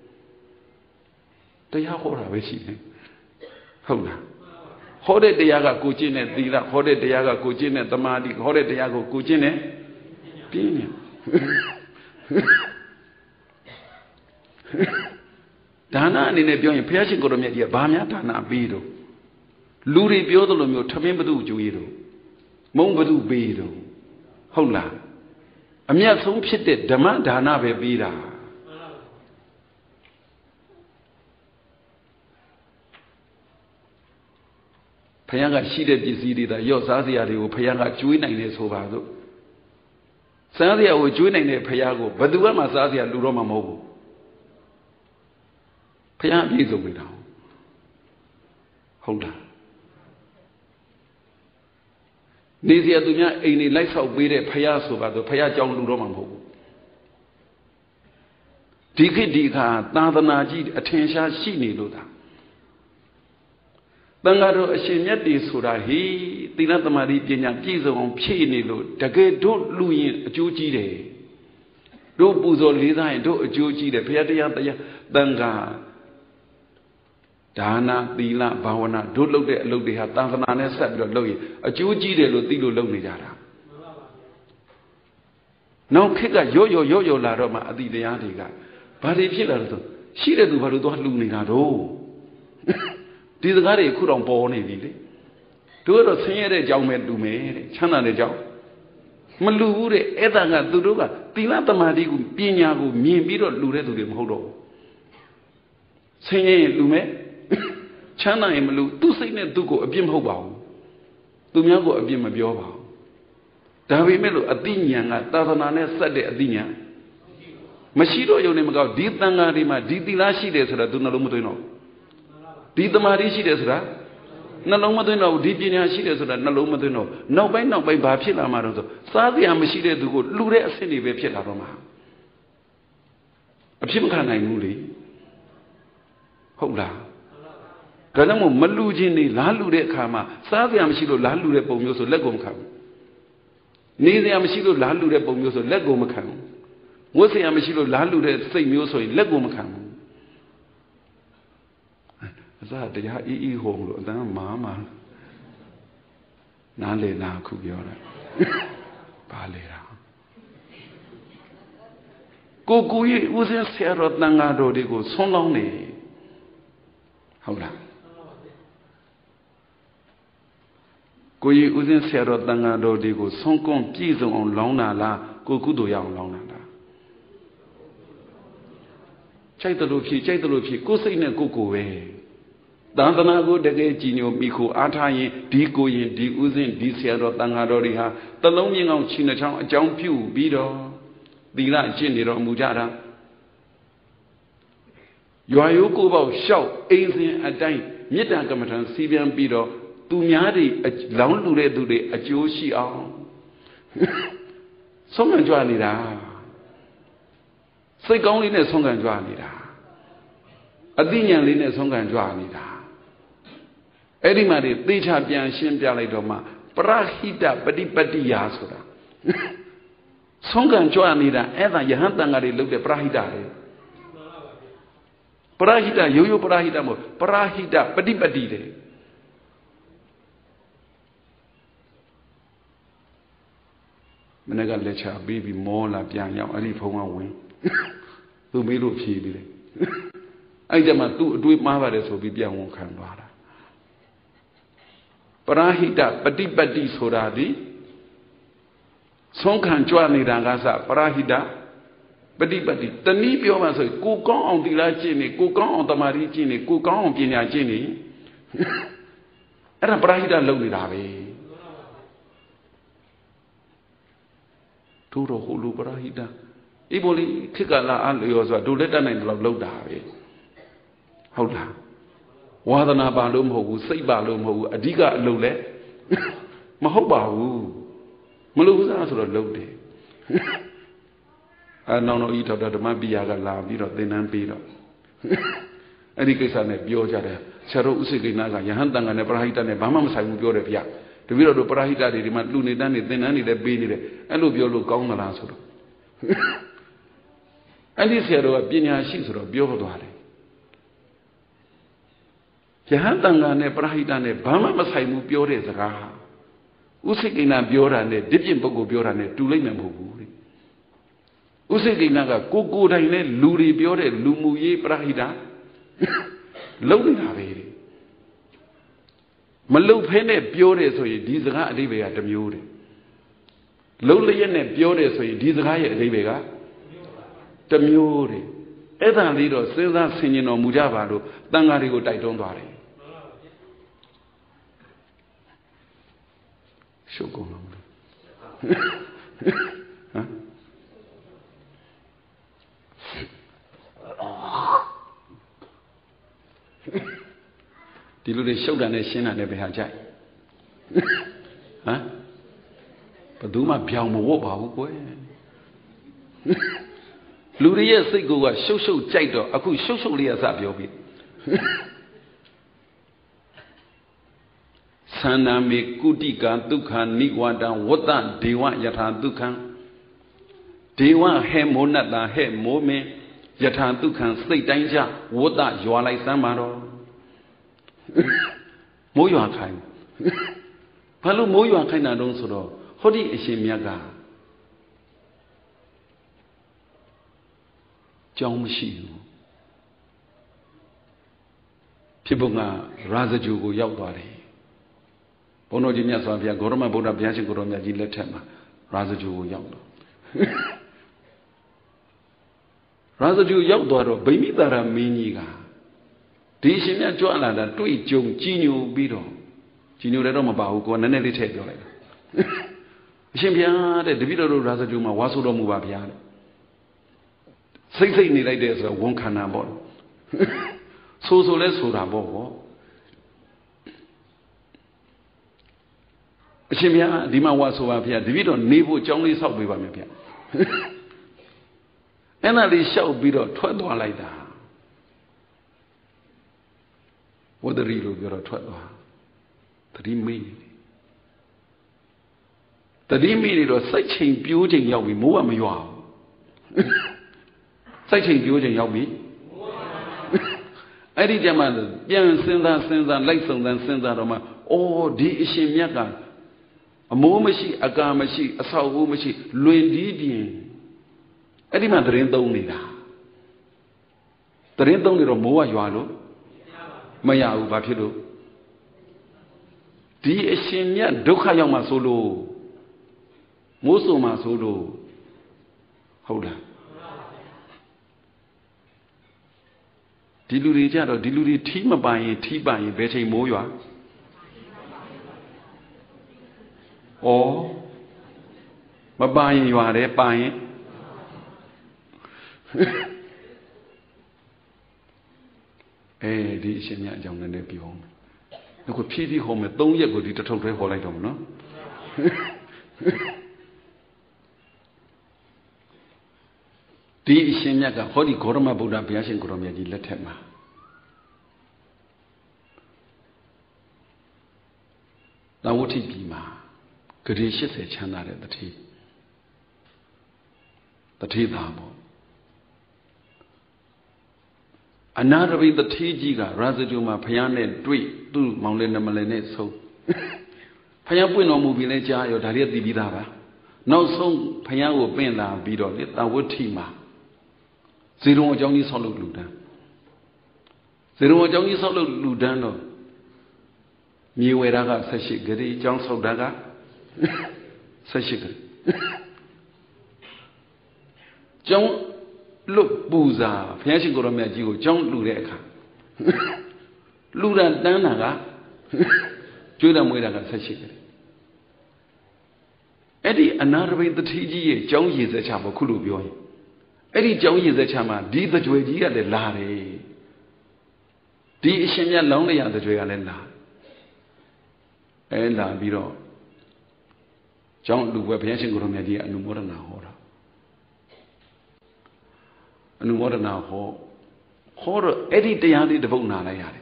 တရားဟောတာပဲရှိတယ်ဟုတ်လားဟောတဲ့တရားကကိုကျင့်တဲ့သီလဟောတဲ့တရားကကိုကျင့်တဲ့သမာဓိဟောတဲ့တရားကိုကိုကျင့်တဲ့ပညာဒါနအနေနဲ့ပြောရင်ဘုရားရှင်ကိုရမြတ်ကြီးကဘာများဒါနပေးတော့လူတွေပြောသလိုမျိုးထမင်းဘသူကြွေးတော့မုံဘသူပေးတော့ဟုတ်လားအမြတ်ဆုံးဖြစ်တဲ့ဓမ္မဒါနပဲပေးတာဘုရားကရှိတဲ့ပစ္စည်းတွေဒါရော့စားစရာတွေကိုဘုရားကကျွေးနိုင်တယ်ဆိုပါစို့စားစရာကိုကျွေးနိုင်တဲ့ဘုရားကိုဘယ်သူမှစားစရာလူတော့မှမဟုတ်ဘူးဘုရားအပြည့်စုံနေတာဟုတ်လားနေစရာသူများအိမ်နေလိုက်ဆောက်ပေးတဲ့ဘုရားဆိုပါစို့ဘုရားကြောင်းလူတော့မှမဟုတ်ဘူးဒီခေတ်ဒီအခါသာသနာကြီးအထင်ရှားရှိနေလို့သာတန်ဃာတော်အရှင်မြတ်တွေဆိုတာဟိသီလသမာဓိပညာပြည့်စုံအောင်ဖြည့်နေလို့တကယ်တို့လူရင်အကျိုးကြီးတယ်တို့ပူဇော်လေးစားရင်တို့အကျိုးကြီးတယ်ဘုရားတရားတရားတန်ဃာဒါနသီလဘာဝနာတို့လုပ်တဲ့အလုပ်တွေဟာသာသနာနဲ့ဆက်ပြီးတော့လုပ်ရင်အကျိုးကြီးတယ်လို့သိလို့လုပ်နေကြတာနောက်ခေတ်ကရော့ရော့ရော့ရော့လာတော့မှအတိတရားတွေကဘာတွေဖြစ်လာလို့ဆိုရှိတဲ့သူဘာလို့သွားလှူနေတာတော့ဒီစကားတွေအခုတော့ပေါ်နေပြီလေတို့ကတော့ဆင်းရဲတဲ့အကြောင်းပဲလူမယ်တဲ့ချမ်းသာတဲ့အကြောင်းမလူဘူးတဲ့အဲ့ဒါကသူတို့ကသီလသမာဓိကိုပညာကိုမြင်ပြီးတော့လူတဲ့သူတွေမဟုတ်တော့ဘူးဆင်းရဲရင်လူမယ်ချမ်းသာရင်မလူသူ့စိတ်နဲ့သူ့ကိုအပြစ်မဟုတ်ပါဘူးသူများကိုအပြစ်မပြောပါဘူးဒါပေမဲ့လို့အသိဉာဏ်ကသာသနာနဲ့ဆက်တဲ့အသိဉာဏ်မရှိတော့ရုံနဲ့မကောက်ဒီသံဃာတွေမှာဒီသီလရှိတယ်ဆိုတာသူနှလုံးမသွင်းတော့ဒီသမာဓိရှိတယ်ဆိုတာနှလုံးမသွင်းတော့ဒီပညာရှိတယ်ဆိုတာနှလုံးမသွင်းတော့နောက်ပိုင်းနောက်ပိုင်းဘာဖြစ်လာမှာတော့ဆိုစားစရာမရှိတဲ့သူကိုလှူတဲ့အဆင့်တွေပဲဖြစ်လာတော့မှာအဖြစ်မခံနိုင်ဘူးလေဟုတ်လားဒါကြောင့်မို့မလှူခြင်းနေလားလှူတဲ့အခါမှာစားစရာမရှိလို့လားလှူတဲ့ပုံမျိုးဆိုလက်ကိုမခံဘူးနေစရာမရှိလို့လားလှူတဲ့ပုံမျိုးဆိုလက်ကိုမခံဘူးဝတ်စရာမရှိလို့လားလှူတဲ့စိတ်မျိုးဆိုရင်လက်ကိုမခံဘူးအစတရားအီးအီးဟောလို့အတန်းမာမာနားလေနာခုပြောတာဘာလေတာကိုကိုကြီးဦးစင်းဆရာတော်တန်ဃာတော်တွေကိုဆွန်းလောင်းနေဟုတ်လားကိုကြီးဦးစင်းဆရာတော်တန်ဃာတော်တွေကိုဆွန်းကွန်းပြည့်စုံအောင်လောင်းတာလားကိုကုသိုလ်ရအောင်လောင်းတာလားကြိုက်တယ်လို့ဖြစ်ကြိုက်တယ်လို့ဖြစ်ကိုယ်စိတ်နဲ့ကိုယ်ကိုယ်ပဲသာသနာကိုတကယ်ကြည်ညိုမိခိုအားထားရင်ဒီကိုရင်ဒီဥစဉ်ဒီဆရာတော်တန်ဃာတော်တွေဟာတလုံးမြင့်အောင်ခြိနှချောင်းအကြောင်းပြုပြီးတော့သီလကျင့်နေတော်မူကြတာရွာရိုးကိုပေါ့ရှောက်အိမ်စဉ်အတိုင်းမေတ္တာကမ္မထံစီးပြန်ပြီးတော့သူများတွေလောင်းလူတဲ့သူတွေအကျိုးရှိအောင်ဆုံးခံကြွနေတာစိတ်ကောင်းလေးနဲ့ဆုံးခံကြွနေတာအသိဉာဏ်လေးနဲ့ဆုံးခံကြွနေတာအဲ့ဒီမှာတွေသေချာပြန်ရှင်းပြလိုက်တော့မှပရဟိတပฏิပတ္တိယာဆိုတာဆုံးခံကြွနေတာအဲ့ဒါယဟန်တန်ဃာတွေလုပ်တဲ့ပရဟိတလေပရဟိတရိုးရိုးပရဟိတမဟုတ်ပရဟိတပฏิပတ္တိတယ်မနေ့ကလက်ချပေးပြီးမောလာပြန်ရောက်အဲ့ဒီဖုံးကဝင်သူမေးလို့ဖြေပြီးတယ်အဲ့ကြမှာသူ့အတွေးမှားပါတယ်ဆိုပြီးပြန်ဝန်ခံသွားတာပရဟိတပฏิပတ္တိဆိုတာဒီဆုံးခံကြွနေတာကစပရဟိတပฏิပတ္တိတနည်းပြောမှဆိုကိုကောင်းအောင်သီလကျင့်နေကိုကောင်းအောင်တမာတိကျင့်နေကိုကောင်းအောင်ပညာကျင့်နေအဲ့ဒါပရဟိတလုပ်နေတာပဲတို့တော့ဟိုလိုပရဟိတအေးဘောလေးခေတ်ကလာအလျော်ဆိုတာတို့လက်တတ်နိုင်တယ်လို့လုပ်တာပဲဟုတ်လားဝါသနာပါလို့မဟုတ်ဘူးစိတ်ပါလို့မဟုတ်ဘူးအဓိကအလုပ်လဲမဟုတ်ပါဘူးမလို့စားဆိုတော့လုပ်တယ်အဲနောင်တော်ဤဒေါက်တာဓမ္မပိယကလာပြီးတော့သင်တန်းပေးတော့အဲ့ဒီကိစ္စနဲ့ပြောကြတယ်ဆရာတို့ဥစိကိနာကယဟန်တန်ဃာနဲ့ပရဟိတနဲ့ဘာမှမဆိုင်ဘူးပြောတယ်ဗျတပည့်တော်တို့ပရဟိတတွေဒီမှာလူနေတန်းနေသင်တန်းနေလည်းပေးနေတယ်အဲ့လိုပြောလို့ကောင်းသလားဆိုတော့အဲ့ဒီဆရာတော်ကပညာရှိဆိုတော့ပြောသွားတယ်ယဟန်တန်ဃာနဲ့ပရဟိတနဲ့ဘာမှမဆိုင်ဘူးပြောတဲ့စကားဥစိကိနာပြောတာနဲ့ဒီပြင့်ပုဂ္ဂိုလ်ပြောတာနဲ့တူလိုက်မှာမဟုတ်ဘူးလေဥစိကိနာကကိုကိုတိုင်နဲ့လူတွေပြောတဲ့လူမှုရေးပရဟိတလုံနေတာပဲလေမလုံဖဲနဲ့ပြောတယ်ဆိုရင်ဒီစကားအဓိပ္ပာယ်ကတစ်မျိုးတယ်လုံလျက်နဲ့ပြောတယ်ဆိုရင်ဒီစကားရဲ့အဓိပ္ပာယ်ကတစ်မျိုးတယ်အဲ့ဒါလေးတော့စဉ်းစားဆင်ခြင်တော်မူကြပါလို့တန်ဃာတွေကိုတိုက်တွန်းသွားတယ်ရှုပ်ကုန်လားမလို့ဟမ်ဒီလိုတွေရှုပ်တာနဲ့ရှင်းတာနဲ့ပဲဟာကြိုက်ဟမ်ဘယ်သူမှပြောင်းမဝတ်ပါဘူးကွယ်လူတွေရဲ့စိတ်ကရှုပ်ရှုပ်ကြိုက်တော့အခုရှုပ်ရှုပ်လေးရစပြောပြီသန္နာမေကုတိကဒုက္ခနိဝါဒံဝတ္တဒေဝယထာဒုက္ခံဒေဝဟဲမောနတ္တဟဲမောမေယထာဒုက္ခံစိတ်တိုင်းကြဝတ္တရွာလိုက်စမ်းပါတော့မိုးရွာခိုင်းဘာလို့မိုးရွာခိုင်းတာတုံးဆိုတော့ဟောဒီအရှင်မြတ်ကကြောင်းမရှိဘူးဖြစ်ပုံကရာဇဂျူကိုရောက်သွားတယ်ဘုန်းတော်ကြီးမြတ်စွာဘုရားဂေါရမဗုဒ္ဓဘုရားရှင်ကိုတော်မြတ်ကြီးလက်ထက်မှာရာဇဂျူကိုရောက်တော့ရာဇဂျူရောက်သွားတော့ဗိမိတာရမင်းကြီးကဒီရှင်မြတ်ကြွလာတာတွေ့ကြုံကြီးညိုပြီးတော့ကြီးညိုတယ်တော့မပါဘူးကိုကနည်းနည်းလေးထည့်ပြောလိုက်တာအရှင်ဘုရားတဲ့တပည့်တော်တို့ရာဇဂျူမှာဝါဆိုတော်မူပါဗျာတဲ့စိတ်စိတ်နေလိုက်တယ်ဆိုတော့ဝန်ခံတာပေါ့ဆိုဆိုလဲဆိုတာပေါ့ဗောအရှင်ဘုရားဒီမှာဝါဆိုပါဗျာတပည့်တော်နေဖို့ကြောင်းလေးဆောက်ပေးပါမယ်ဗျာအဲ့ဒါလေးလျှောက်ပြီးတော့ထွက်သွားလိုက်တာဝဒရီလို့ပြောတော့ထွက်သွားတတိမိနေတတိမိနေတော့စိတ်ချိန်ပြိုးချိန်ရောက်ပြီမိုးကမရွာဘူးစိတ်ချိန်ပြိုးချိန်ရောက်ပြီအဲ့ဒီကျမှပြန်စဉ်းစားစဉ်းစားလိုက်စုံစမ်းစဉ်းစားတော့မှအော်ဒီအရှင်မြတ်ကအမိုးမရှိအကာမရှိအဆောက်အဦမရှိလွင်ဒီပြင်အဲ့ဒီမှာတရင်သုံးနေတာတရင်သုံးနေတော့မိုးကရွာလို့မရဘူးဘာဖြစ်လို့ဒီအရှင်မြတ်ဒုက္ခရောက်မှဆိုလို့မိုးဆိုမှဆိုလို့ဟုတ်လားဒီလူတွေကြတော့ဒီလူတွေထီးမပိုင်ရင်ထီးပိုင်ရင်ဘယ်ချိန်မိုးရွာဩမပိုင်ရင်ရွာတယ်ပိုင်ရင်အဲဒီအရှင်မြတ်အကြောင်းနဲ့ပြောမယ်အခုဖြည်းဖြည်းဟောမယ်သုံးရက်ကိုဒီတစ်ထုပ်ထဲဟောလိုက်တော့မနော်ဒီအရှင်မြတ်ကဟောဒီဂေါရမဗုဒ္ဓဘုရားရှင်ကိုရောမြတ်ကြီးလက်ထက်မှာသာဝတိပြည်မှာဂရေ၈၀ချမ်းသာတဲ့တတိတတိသားပေါ့အနာရဘိတတိကြီးကရာဇဂုံမှာဘုရားနဲ့တွေ့သူ့မောင်လေးနမလေးနဲ့ဆုံးဘုရားပွင့်တော်မူပြီလဲကြားရောဒါလေးသိပြီးသားပါနောက်ဆုံးဘုရားကိုပင့်လာပြီးတော့လေသာဝတိမှာဇေရုံအကြောင်းကြီးဆောက်လုပ်လူတန်းဇေရုံအကြောင်းကြီးဆောက်လုပ်လူတန်းတော့မြေဝယ်တာကဆက်ရှိဂရေအကြောင်းဆောက်တာကဆက်ရှိဂရေကျောင်းလွတ်ပူဇာဘုရားရှင်ကိုရောမြတ်ကြီးကိုကျောင်းလူတဲ့အခါလူတန်းတန်းတာကကျွေးတယ်မွေးတာကဆက်ရှိဂရေအဲ့ဒီအနာရဘိတတိကြီးရဲ့ကျောင်းရည်စက်ချဖို့ခုလိုပြောရင်အဲ့ဒီကျောင်းရည်စက်ချမှာဒီသကြွယ်ကြီးကလည်းလာတယ်ဒီအရှင်မြတ်လောင်းလျာသကြွယ်ကလည်းလာအဲလာပြီးတော့ကျောင်းလူပွဲဘုရားရှင်ကိုရောမြတ်ကြီးကအနုမောဒနာဟောတာအနုမောဒနာဟောဟောတော့အဲ့ဒီတရားလေးတစ်ပုဒ်နာလိုက်ရတယ်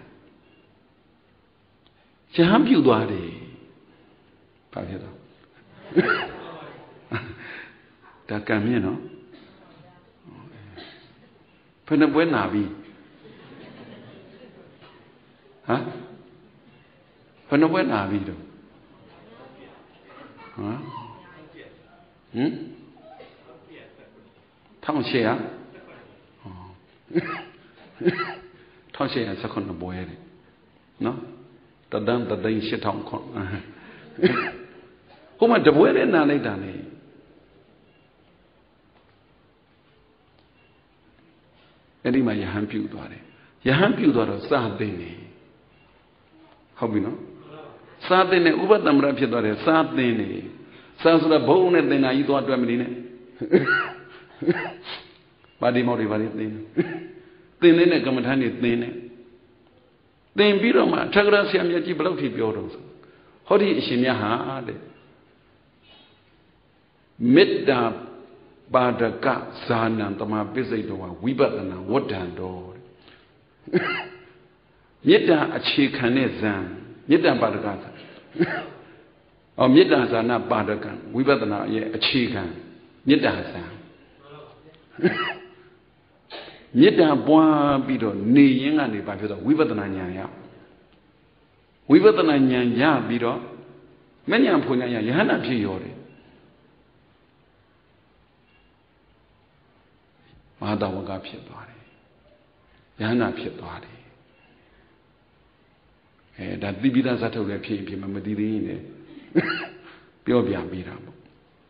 ရဟန်းပြုသွားတယ်ဘာဖြစ်တော့ဒါကံမြင့်နော်ဘယ်နှပွဲနာပြီဟမ်ဘယ်နှပွဲနာပြီတော့ဟမ်ဟင်ထောင်ရှေ့ရထောင်ရှေ့ရစခုနှစ်ပွဲတယ်နော်တဒန်းတသိန်းရှစ်ထောင်ခွန်ဟိုမှာတပွဲနဲ့နာလိုက်တာလေအဲ့ဒီမှာယဟန်ပြုတ်သွားတယ်ယဟန်ပြုတ်သွားတော့စာသိနေဟုတ်ပြီနော်စာသိနေဥပသမ္ပရဖြစ်သွားတယ်စာသိနေစာဆိုတာဘုံနဲ့သင်္နာကြီးသွားတွဲမနေနဲ့ပါတိမောက်တွေပါလိသင်သင်နေတဲ့ကမ္မထာနေသင်နေသင်ပြီးတော့မှထက္ကရာဆရာမြတ်ကြီးဘယ်လောက်ထိပြောတော့ဆိုဟောဒီအရှင်မြတ်ဟာတဲ့မေတ္တာပါဒကဇာနံတမပိစိတ်တော်ဝိပဿနာဝဋ္ဌံတော်မေတ္တာအခြေခံတဲ့ဇံမေတ္တာပါဒကဇာအော်မေတ္တာဇာနာပါဒကံဝိပဿနာရဲ့အခြေခံမေတ္တာဇံမေတ္တာပွားပြီးတော့နေရင်ကနေဘာဖြစ်တော့ဝိပဿနာဉာဏ်ရဝိပဿနာဉာဏ်ရပြီးတော့မဉဏ်ဖွဉာဏ်ရယဟနာဖြစ်ရောတယ်မဟာတဝကဖြစ်သွားတယ်ယဟနာဖြစ်သွားတယ်အဲဒါတိပိဋကဇတ်ထုတ်လည်းဖြစ်ဖြစ်မမသိသေးရင်လည်းပြောပြပေးတာပေါ့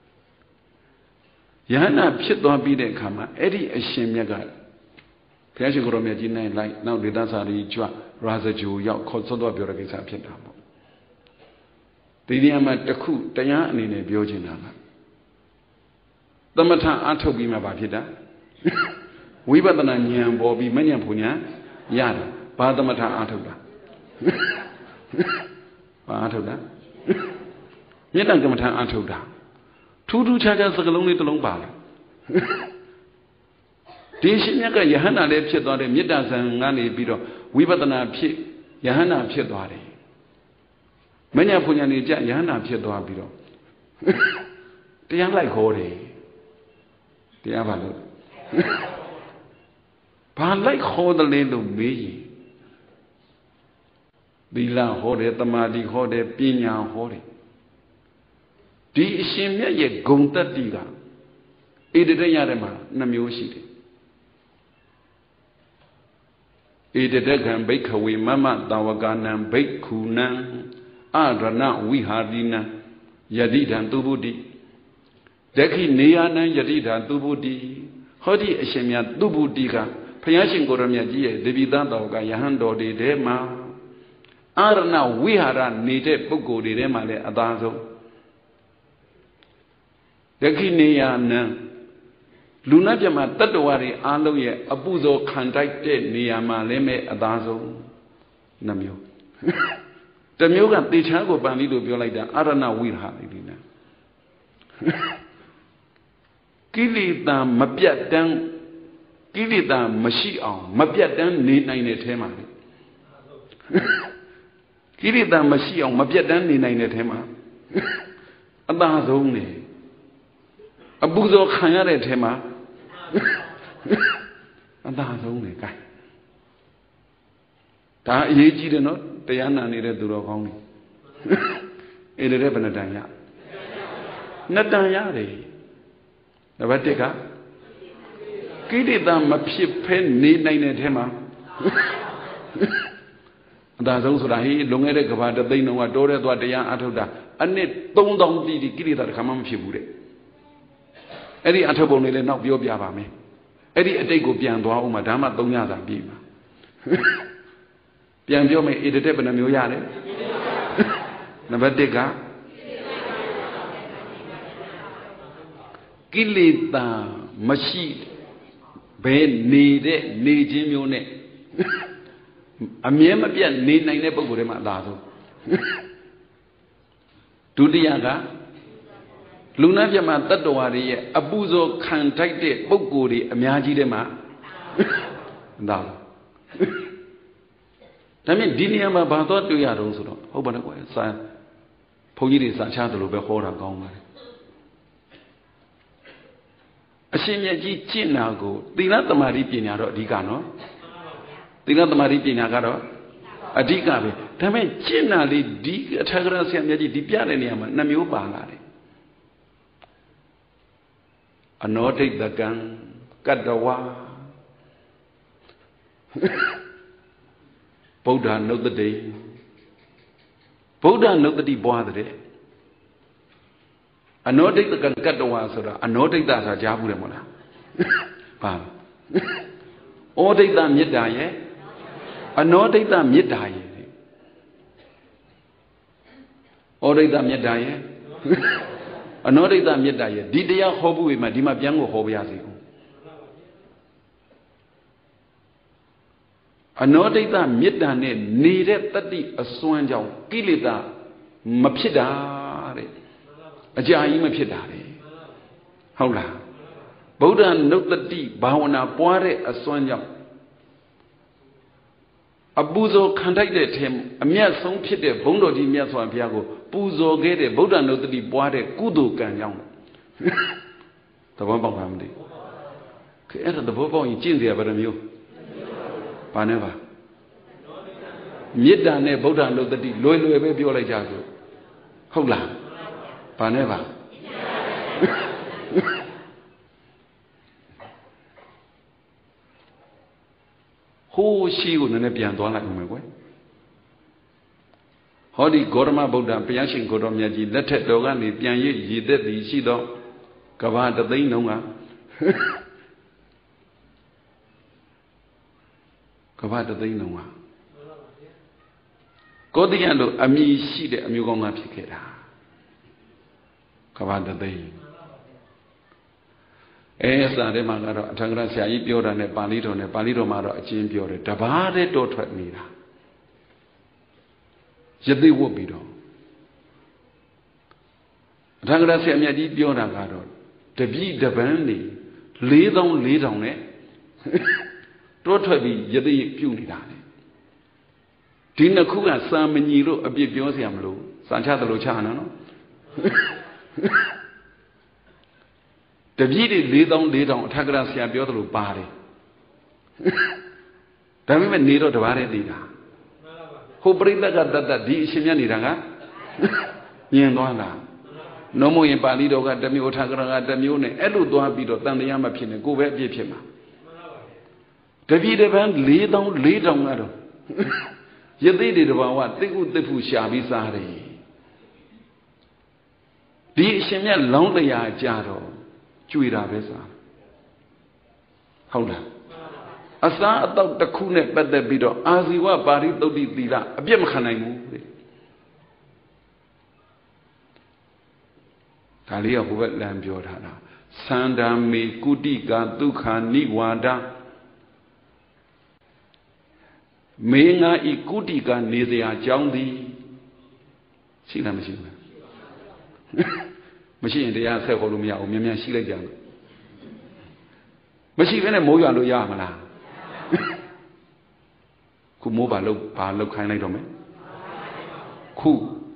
ယဟနာဖြစ်သွားပြီးတဲ့အခါမှာအဲ့ဒီအရှင်မြတ်ကဘုရားရှင်ကိုရောမြတ်ကြီးနိုင်လိုက်နောက်ဒေသစာရီကြွရာဇဂျူရောက်ခေါ်ဆွတ်တော့ပြောတဲ့ကိစ္စဖြစ်တာပေါ့ဒီနေရာမှာတခုတရားအနေနဲ့ပြောချင်တာကသမထအထုတ်ပြီးမှဘာဖြစ်တာဝိပဿနာဉာဏ်ပေါ်ပြီးမဉဏ်ဖွဉာဏ်ရတယ်ဘာသမထအထုတ်တာဘာအထုတ်တာမေတ္တာကမ္မထာအထုတ်တာထူးထူးခြားခြားစကားလုံးလေးတစ်လုံးပါလားဒီရှင်မြတ်ကယဟန္တာလည်းဖြစ်သွားတယ်မေတ္တာဇံကနေပြီးတော့ဝိပဿနာဖြစ်ယဟန္တာဖြစ်သွားတယ်မဉဏ်ဖွဉာဏ်နေကြယဟန္တာဖြစ်သွားပြီးတော့တရားလိုက်ခေါ်တယ်တရားပါလို့ဘာလိုက်ခေါ်တယ်လဲလို့မေးရင်သီလဟောတယ်တမာတိဟောတယ်ပညာဟောတယ်ဒီအရှင်မြတ်ရဲ့ဂုဏ်တတ္တိကဣတရရတဲ့မှာနှမျိုးရှိတယ်ဣတတကံဘိခဝေမမတဝကနံဘိက္ခုနံအရဏဝိဟာရိနံယတိတံသူဗုဒ္ဓိဒက္ခိနေယနံယတိတံသူဗုဒ္ဓိဟောဒီအရှင်မြတ်သူဗုဒ္ဓိကဘုရားရှင်ကိုရမြတ်ကြီးရဲ့တပိသတဝကယဟန်တော်တွေထဲမှာအရဏဝိဟာရနေတဲ့ပုဂ္ဂိုလ်တွေထဲမှာလည်းအသာဆုံးဒက္ခိနေယနံလူနာပြမှာတတ္တဝါတွေအားလုံးရဲ့အပုဇောခံတိုက်တဲ့နေရာမှာလည်းမဲ့အသာဆုံးနှမျိုး The Mugan, the Chago Banido Violida, Arana Wilha, Kilida Mapia Dan Kilida Mashia, Mapia Dan Nina in a Tema. Kilida Mashia, Mapia Dan Nina in a Tema. About only a Buzo Kayare Tema. About only guy. Ta Yeji the not, the Yana needed to rock on me. It is a Danya. Not Danyari. The Vatica Kilida Mapia Pen Nina in a Tema. That's also he long at the they know a daughter to the young Atoda. And it don't don't be the kid that come on Fibure. Eddie Atobon will not be Obiaba me. Eddie a day go beyond to Madama Donyaza Bima. Bianjo me eat a table and you yard. Navadega Kilida Machine Ben needed Nijim Yone. A mere Mabian need nine Nepogurema Lazo. Tudiaga Luna Yama Tatuari, Abuzo can take the Boguri, Amiaji de Ma. Dal. I mean, Diniama Bato to Yaroso, open a way, son. Pogiri Sanchado Behora Goma. A senior G. Chinago, the not the Maripina Digano, the not the Maripina Garo. A digabe. Tame China li dig Tagrasia Medi di Pianema, Namu Banari. A noted the gun, Gadawa. Boda know the day. Boda know the day bothered. A noted the gun Gadawa soda, a noted that a Jabulemona. Pam. All day that midday. A no take that midday. Or take that midday. A no take that midday. Did they have hobu with Madima Biango Hobiazi? A no take that midday needed thirty a swanjao, Kilida, Mapidare, a Jai Mapidare. Hola. Boda note the deep, Bawana Poire a swanjao. Abuzo contacted him, a mere song pity, Bondo di Miaswan Piago, Buzo gate, Boda no the boade, Kudu Ganyang. The Wamba family. Enter the Bobo in Jinzia, but a mew. Paneva. Midane, Boda no the Loy baby or Jago. Hola. Paneva. Who she would never be on like my way? Hodi Gorma Boda, Piashin Godomiaji, let it Dogani, Pian ye did the Shido, Kavada they know. Kavada they know. Godiano, a me she the Amugonga Picada. Kavada they. As I remember, Tangrasia, Ibiora, and Palito, and Palito Maro, a Chimpiore, Tabare, Dotrat Mira. Yet they would be done. Tangrasia, Ibiora Garo, the be the bandy, lay down, lay down it. Dotrat be Yadi Punidani. Tina Kuga, Sam and Yiro, a bit Biosiamlo, Sanchata Luciano. The video lay down, lay down, Tagrasia Biotro body. Don't even need to worry, Dina. Who bring the God that the Shimianiraga? Yandwana. No more in Palido got the Mu Tagra, the Mune, Edu Duabido, than the Yamapin, go where Pima. The video van lay down, lay down. You did about what they would the Pushabi Sari. The Shimia lonely Jaro. Chuira Vesa. Hold on. Asa about the Kunet, but the Bido, as you were buried to the Dida, a Biamhanaimu. Talia wetland Jordana. Sanda me Kudiga Duka Niwada. Menga Ikudiga Nizia Joundi. ရှိလားမရှိဘူးလားမရှိရင်တရားဆက်ခေါ်လို့မရဘူးမြန်မြန်ရှိလိုက်ကြလို့မရှိဘဲနဲ့မိုးရွာလို့ရမလားခုမိုးပါလို့ဘာလောက်ခိုင်းလိုက်တော့မယ်ခု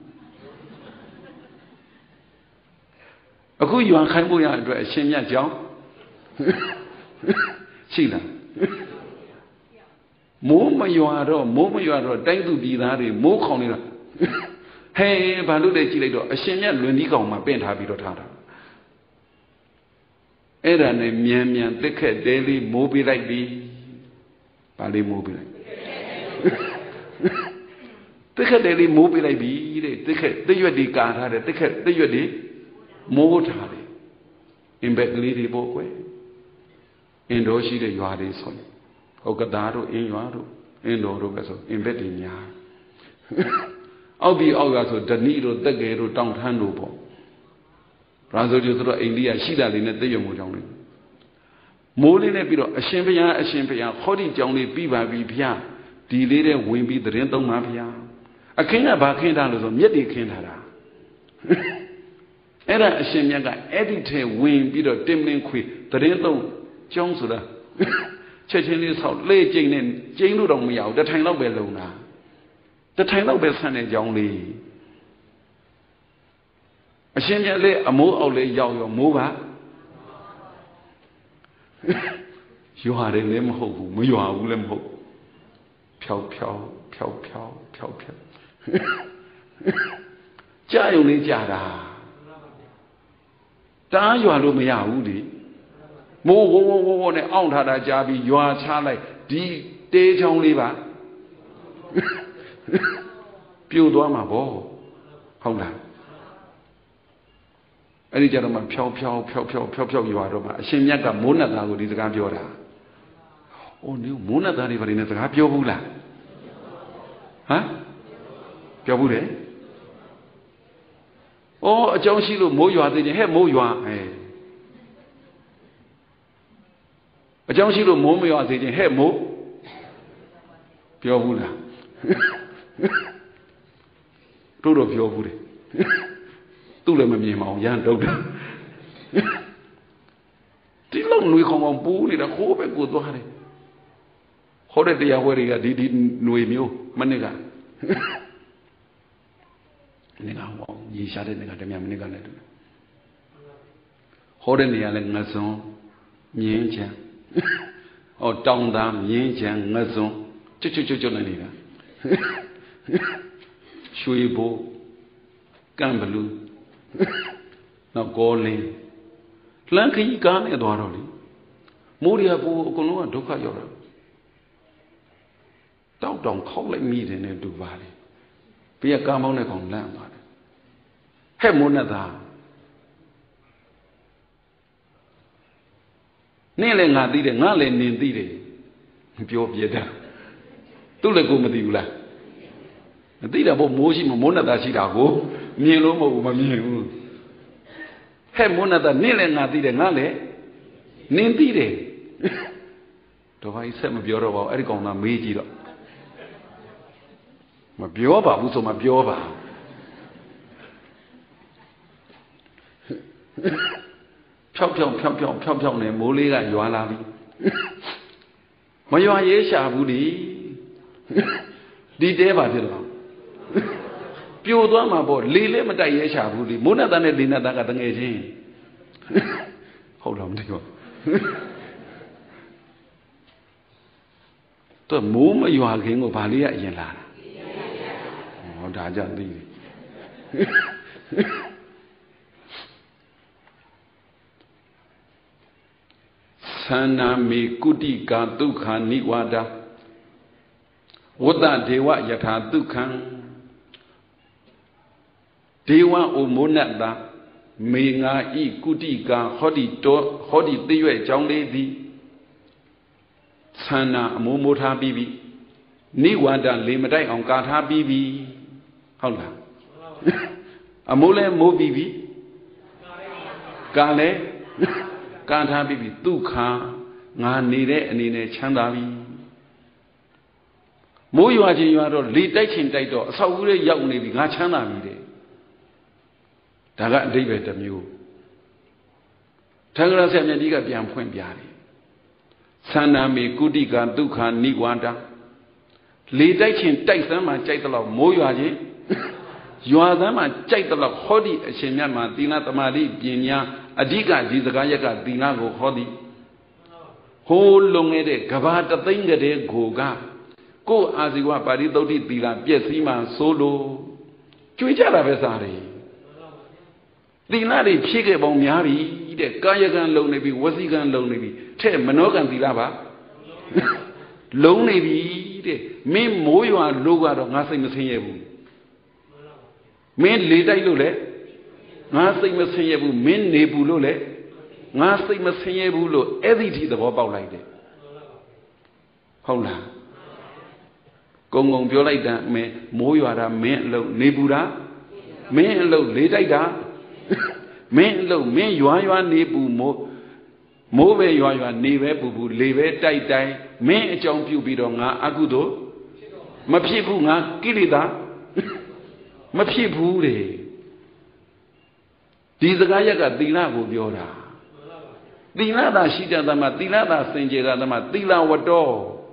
အခုရွာခိုင်းဖို့ရအတွက်အရှင်မြတ်ကြောင့်ရှိလားမိုးမရွာတော့မိုးမရွာတော့တိုင်းသူပြည်သားတွေမိုးခေါင်နေတာဟဲ့ဘာလို့လဲကြည့်လိုက်တော့အရှင်မြတ်လွင်ဒီကောင်မှာပင့်ထားပြီးတော့ထားတာအဲ့ဒါနဲ့မြန်မြန်တက်ခက်တဲလေးမိုးပေးလိုက်ပြီဘာလေးမိုးပေးလိုက်တက်ခက်တဲလေးမိုးပေးလိုက်ပြီတဲ့တက်ခက်တက်ရွက်ဒီကာထားတယ်တက်ခက်တက်ရွက်ဒီမိုးထားတယ်အင်ဘက်ကလေးတွေပေါ့ကွယ်အင်တော်ရှိတဲ့ရွာတွေဆိုရင်ဟုတ်ကတားတို့အင်းရွာတို့အင်းတော်တို့ပဲဆိုအင်ဘက်တွေများအောက်ပြီးအောက်ရွာဆိုဓဏိတို့တက်ကယ်တို့တောင်ထန်းတို့ပေါ့ဘာဆိုကြဆိုတော့အိန္ဒိယရှိတာလေးနဲ့သိရမှုကြောင့်လေမိုးလေးနဲ့ပြီးတော့အရှင်ဘုရားအရှင်ဘုရားခေါတိကြောင့်လေးပြီးပါပြီဘုရားဒီလေးတဲ့ဝင်ပြီးသတင်းသုံးပါဘုရားအခင်းကဘာခင်းတာလို့ဆိုမြက်တွေခင်းထားတာအဲ့ဒါအရှင်မြတ်ကအဲ့ဒီထဲဝင်ပြီးတော့တင်မင်းခွေသတင်းသုံးကျောင်းဆိုတာချက်ချင်းလေးဆောက်လေ့ကျိန်နဲ့ကျိန်လို့တော့မရဘူးတထိုင်တော့ပဲလုံတာတထိုင်တော့ပဲဆန်းတဲ့ကျောင်းလေးအရှင်မြတ်လေးအမိုးအောက်လေးရောက်ရောမိုးပါရွာတယ်လည်းမဟုတ်ဘူးမရွာဘူးလည်းမဟုတ်ဖြောက်ဖြောက်ဖြောက်ဖြောက်ဖြောက်ဖြောက်ကြာရုံလေးကြာတာတားရွာလို့မရဘူးလေမိုးဝဝဝဝနဲ့အောင့်ထားတာကြာပြီးရွာချလိုက်ဒီတေးချောင်းလေးပါပြိုသွားမှာပေါ့ဟုတ်လားအဲ့ဒီကြတော့မှဖြောက်ဖြောက်ဖြောက်ဖြောက်ဖြောက်ဖြောက်ရွာတော့မှအရှင်မြတ်ကမိုးနတ်သားကိုဒီစကားပြောတာ။အိုးနေမိုးနတ်သားတွေဘာတွေနဲ့စကားပြောဘူးလား။ဟမ်ပြောဘူးလေ။အော်အကြောင်းရှိလို့မိုးရွာသေးတယ်ဟဲ့မိုးရွာအဲအကြောင်းရှိလို့မိုးမရွာသေးခြင်းဟဲ့မိုးပြောဘူးလား။တို့တော့ပြောဘူးလေ။သူ့လည်းမမြင်မအောင်ရန်တုတ်တယ်ဒီလောက်နှွေခေါင်အောင်ပူးနေတာခိုးပဲကိုသွားတယ်ဟောတဲ့တရားဝဲတွေကဒီဒီနှွေမျိုးမနစ်ကနေကဟောရေရှားတဲ့နေကတမန်မနစ်ကလည်းတူဟောတဲ့နေရာလဲငစွန်းမြင်းချံဟောတောင်သားမြင်းချံငစွန်းကျွတ်ကျွတ်ကျွတ်ကျွတ်နေတာရွှေဘိုးကံဘလူးနောက်ကောလင်းလမ်းခရီးကားနဲ့သွားတော့လေမိုးရီယာပူအကုန်လုံးကဒုက္ခရောက်တာတောက်တောင်ခောက်လိုက်မိတယ်နဲ့တူပါလေဘေးကကားမောင်းတဲ့ကောင်လန့်သွားတယ်ဟဲ့မိုးနဲ့သားနင်းလည်းငါသိတယ်ငါလည်းနင်းသိတယ်ပြောပြတာသူ့လည်းကိုမသိဘူးလားမသိတာပေါ့မိုးရှိမမိုးနဲ့သားရှိတာကိုမြင်လို့မဟုတ်ဘူးမမြင်ဘူးဟဲ့မိုးနဲ့သားနင်းလည်းငါသိတယ်ငါလည်းနင်းသိတယ်တော့ဘာကြီးဆက်မပြောတော့ပါဘူးအဲ့ဒီကောင်သားမေးကြည့်တော့မပြောပါဘူးဆိုမှပြောပါဖြောက်ဖြောက်ဖြောက်ဖြောက်ဖြောက်ဖြောက်နေမိုးလေးကရွာလာပြီမရွာရေးရှာဘူးဒီဒီတဲပါဖြစ်တော့ပြိုသွားမှာပေါ့လေလည်းမတိုက်ရဲရှာဘူးဒီမိုးနဲ့သားနဲ့လေနဲ့သားကတငယ်ချင်းဟုတ်တော့မသိဘူးတော့မိုးမရွာခင်ကိုဗာလေးကအရင်လာတာဟောဒါကြောင့်သိတယ်သန္နာမေကုတိကာဒုက္ခနိဝါဒဝတ္တဒေဝယထာဒုက္ခံဒေဝအိုမိုးနတ်တာမေငါဤကုတိကာဟောဒီတောဟောဒီသိရွဲ့ကြောင်းလေးသည်သန္နာအမိုးမိုးထားပြီးပြီနိဝါဒလေမတိုက်အောင်ကာထားပြီးပြီဟုတ်လားအမိုးလဲမိုးပြီးပြီကာလဲကာထားပြီးပြီဒုက္ခငါနေတဲ့အနေနဲ့ချမ်းသာပြီမိုးရွာခြင်းရွာတော့လေတိုက်ခြင်းတိုက်တော့အဆောက်အဦလေးရောက်နေပြီငါချမ်းသာပြီတဲ့ဒါကအဓိပ္ပာယ်တစ်မျိုးထံဃာဆရာမြတ်ကြီးကပြန်ဖွင့်ပြတယ်သန္နာမေကုတိကဒုက္ခနိဝါဒလေတိုက်ခြင်းတိုက်စမ်းမှကြိုက်တော့မိုးရွာခြင်းရွာစမ်းမှကြိုက်တော့ဟောဒီအရှင်မြတ်မှာသီလသမာဓိပညာအဓိကဒီစကားရက်ကသီလကိုဟောသည်ဟိုးလုံခဲ့တဲ့ကဘာတသိန်းကတဲ့ကိုကကိုအာဇီဝပါရိသုတ်တိသီလပြည့်စည်မှဆိုလို့ကြွေးကြတာပဲစားတယ်သီလတွေဖြည့်ခဲ့ပေါင်းများပြီတဲ့ကာယကံလုံနေပြီဝစီကံလုံနေပြီထဲ့မနောကံသီလပါလုံနေပြီတဲ့မင်းမိုးရွာလို့ကတော့ငါစိတ်မဆင်းရဲဘူးမင်းလေတိုက်လို့လေငါစိတ်မဆင်းရဲဘူးမင်းနေဘူးလို့လေငါစိတ်မဆင်းရဲဘူးလို့အဲ့ဒီဒီသဘောပေါက်လိုက်တယ်ဟုတ်လားကုံကုံပြောလိုက်တာမင်းမိုးရွာတာမင်းအလုပ်နေဘူးတာမင်းအလုပ်လေတိုက်တာမင်းအလုပ်မင်းရွာရွာနေဘူးမိုးမိုးပဲရွာရွာနေပဲပူပူလေပဲတိုက်တိုင်းမင်းအကြောင်းပြုပြီးတော့ငါအကုသို့မဖြစ်ဘူးငါကိလေသာမဖြစ်ဘူးလေဒီစကားရက်ကသီလကိုပြောတာသီလသာရှိတဲ့သမသီလသာစင်ကြယ်တဲ့သမသီလဝတ္တော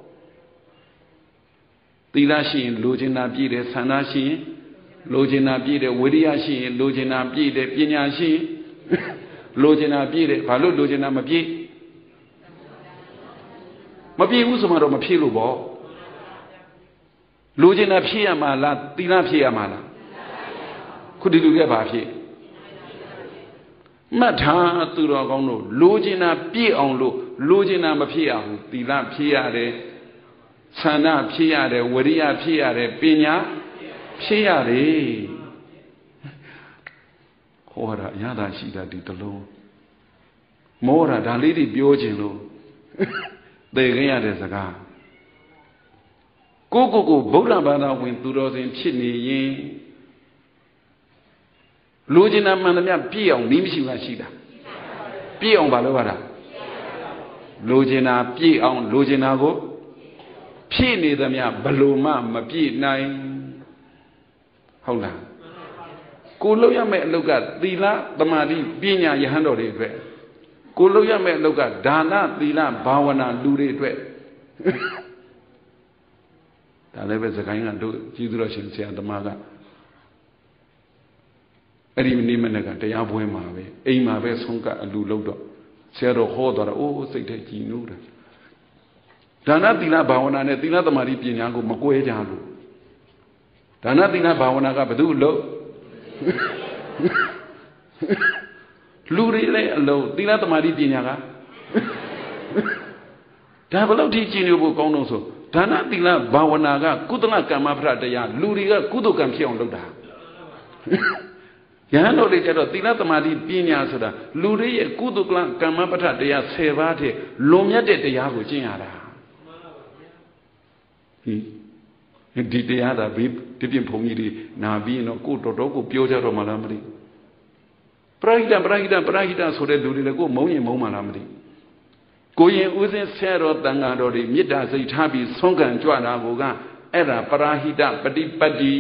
သီလရှိရင်လိုချင်တာပြည့်တယ်ဆန္ဒရှိရင်လိုချင်တာပြည့်တယ်ဝိရိယရှိရင်လိုချင်တာပြည့်တယ်ပညာရှိရင်လိုချင်တာပြည့်တယ်ဘာလို့လိုချင်တာမပြည့်မပြည့်ဘူးဆိုမှတော့မဖြည့်လို့ပေါ့လိုချင်တာဖြည့်ရမှာလားသီလဖြည့်ရမှာလားခုဒီလူကဘာဖြည့်မှတ်ထားသူတော်ကောင်းတို့လိုချင်တာပြည့်အောင်လို့လိုချင်တာမဖြည့်ရဘူးသီလဖြည့်ရတယ်ဆန္ဒဖြည့်ရတယ်ဝိရိယဖြည့်ရတယ်ပညာဖြည့်ရတယ်ဟောတာအရသာရှိတာဒီတလုံးမောတာဒါလေးတွေပြောခြင်းလို့သိခဲ့ရတဲ့စကားကိုကိုကိုဗုဒ္ဓဘာသာဝင်သူတော်စင်ဖြစ်နေရင်လိုချင်တာမှန်သမျှပြည့်အောင်နည်းမရှိဘူးရှိတာပြည့်အောင်ဘာလို့ရတာလိုချင်တာပြည့်အောင်လိုချင်တာကိုဖြည့်နေသမျှဘလို့မှမပြည့်နိုင်ဟုတ်လားကိုလုပ်ရမယ့်အလုပ်ကသီလသမာဓိပညာယဟန်တော်တွေအတွက်ကိုလုပ်ရမယ့်အလုပ်ကဒါနသီလဘာဝနာလူတွေအတွက်ဒါလည်းပဲစကိုင်းကတို့ကြီးသူတော်ရှင်ဆရာသမားကအဲ့ဒီနေ့မနေ့ကတရားပွဲမှာပဲအိမ်မှာပဲဆုံးကအလူလုပ်တော့ဆရာတော်ဟောသွားတာအိုးစိတ်ထဲကြည်နူးတယ်ဒါနသီလဘာဝနာနဲ့သီလသမာဓိပညာကိုမကွဲကြလို့ဒါနသီလဘာဝနာကဘယ်သူအလုပ်လူတွေလည်းအလုံးသီလသမာဓိပညာကဒါဘယ်လောက်ထိကျင့်လို့ဖို့ကောင်းတော့ဆိုဒါနသီလဘာဝနာကကုသလကမ္မဖရတရားလူတွေကကုသိုလ်ကံဖြစ်အောင်လုပ်တာယဟန်တော်တွေကျတော့သီလသမာဓိပညာဆိုတာလူတွေရဲ့ကုသိုလ်ကံမ္မပဋ္ဌတရားဆယ်ပါးတဲ့လွန်မြတ်တဲ့တရားကိုကျင့်ရတာဟင်ဒီတရားသာဘေးဒီပြင်ဘုံကြီးတွေနာပြီးရင်တော့ကိုတော်တော်ကိုပြောကြတော့မှလားမသိပရိဟိတပရိဟိတပရိဟိတဆိုတဲ့လူတွေလည်းကိုမုံရင်မုံမှလားမသိကိုရင်ဥစဉ်ဆဲတော်တန်ဃာတော်တွေမေတ္တာစိတ်ထားပြီးဆုံးကံကြွတာကိုကအဲ့ဒါပရိဟိတပฏิပတ်တိ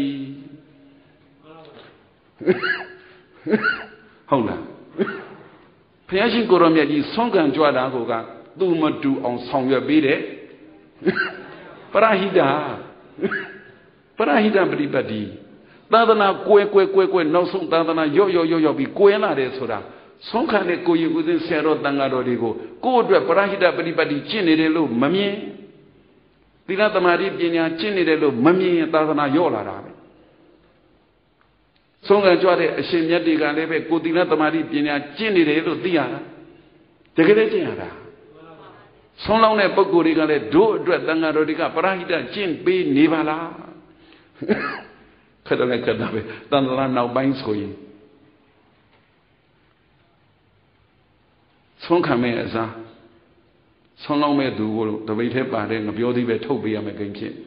ဟုတ်လားဘုရားရှင်ကိုရောမြတ်ကြီးဆုံးကံကြွတာကိုကသူမတူအောင်ဆောင်ရွက်ပေးတယ်ပရိဟိတပရိဟိတပฏิပတ်တိသာသနာကွယ်ကွယ်ကွယ်ကွယ်နောက်ဆုံးသာသနာရော့ရော့ရော့ရော့ပြီးကွယ်လာတယ်ဆိုတာဆုံးခံတဲ့ကိုရင်ဦးစင်းဆရာတော်တန်ဃာတော်တွေကိုကိုယ့်အတွက်ပရိဟိတပฏิပတ်တိကျင့်နေတယ်လို့မမြင်သီလသမာဓိပညာကျင့်နေတယ်လို့မမြင်ရင်သာသနာရော့လာတာပဲဆုံးခံကြွတဲ့အရှင်မြတ်တွေကလည်းပဲကိုသီလသမာဓိပညာကျင့်နေတယ်လို့သိရတာတကယ်လည်းကျင့်ရတာဆုံးလောင်းတဲ့ပုဂ္ဂိုလ်တွေကလည်းတို့အတွက်တန်ဃာတော်တွေကပရိဟိတကျင့်ပေးနေပါလားခက်တယ်ခက်တယ်ပဲတန်ត្រာနောက်ပိုင်းဆိုရင်ဆုံးခံမဲ့အစားဆုံးလောင်းမဲ့သူကိုတပိတ်ထဲပါတယ်ငပြောသေးပဲထုတ်ပေးရမယ်ကိန်းဖြစ်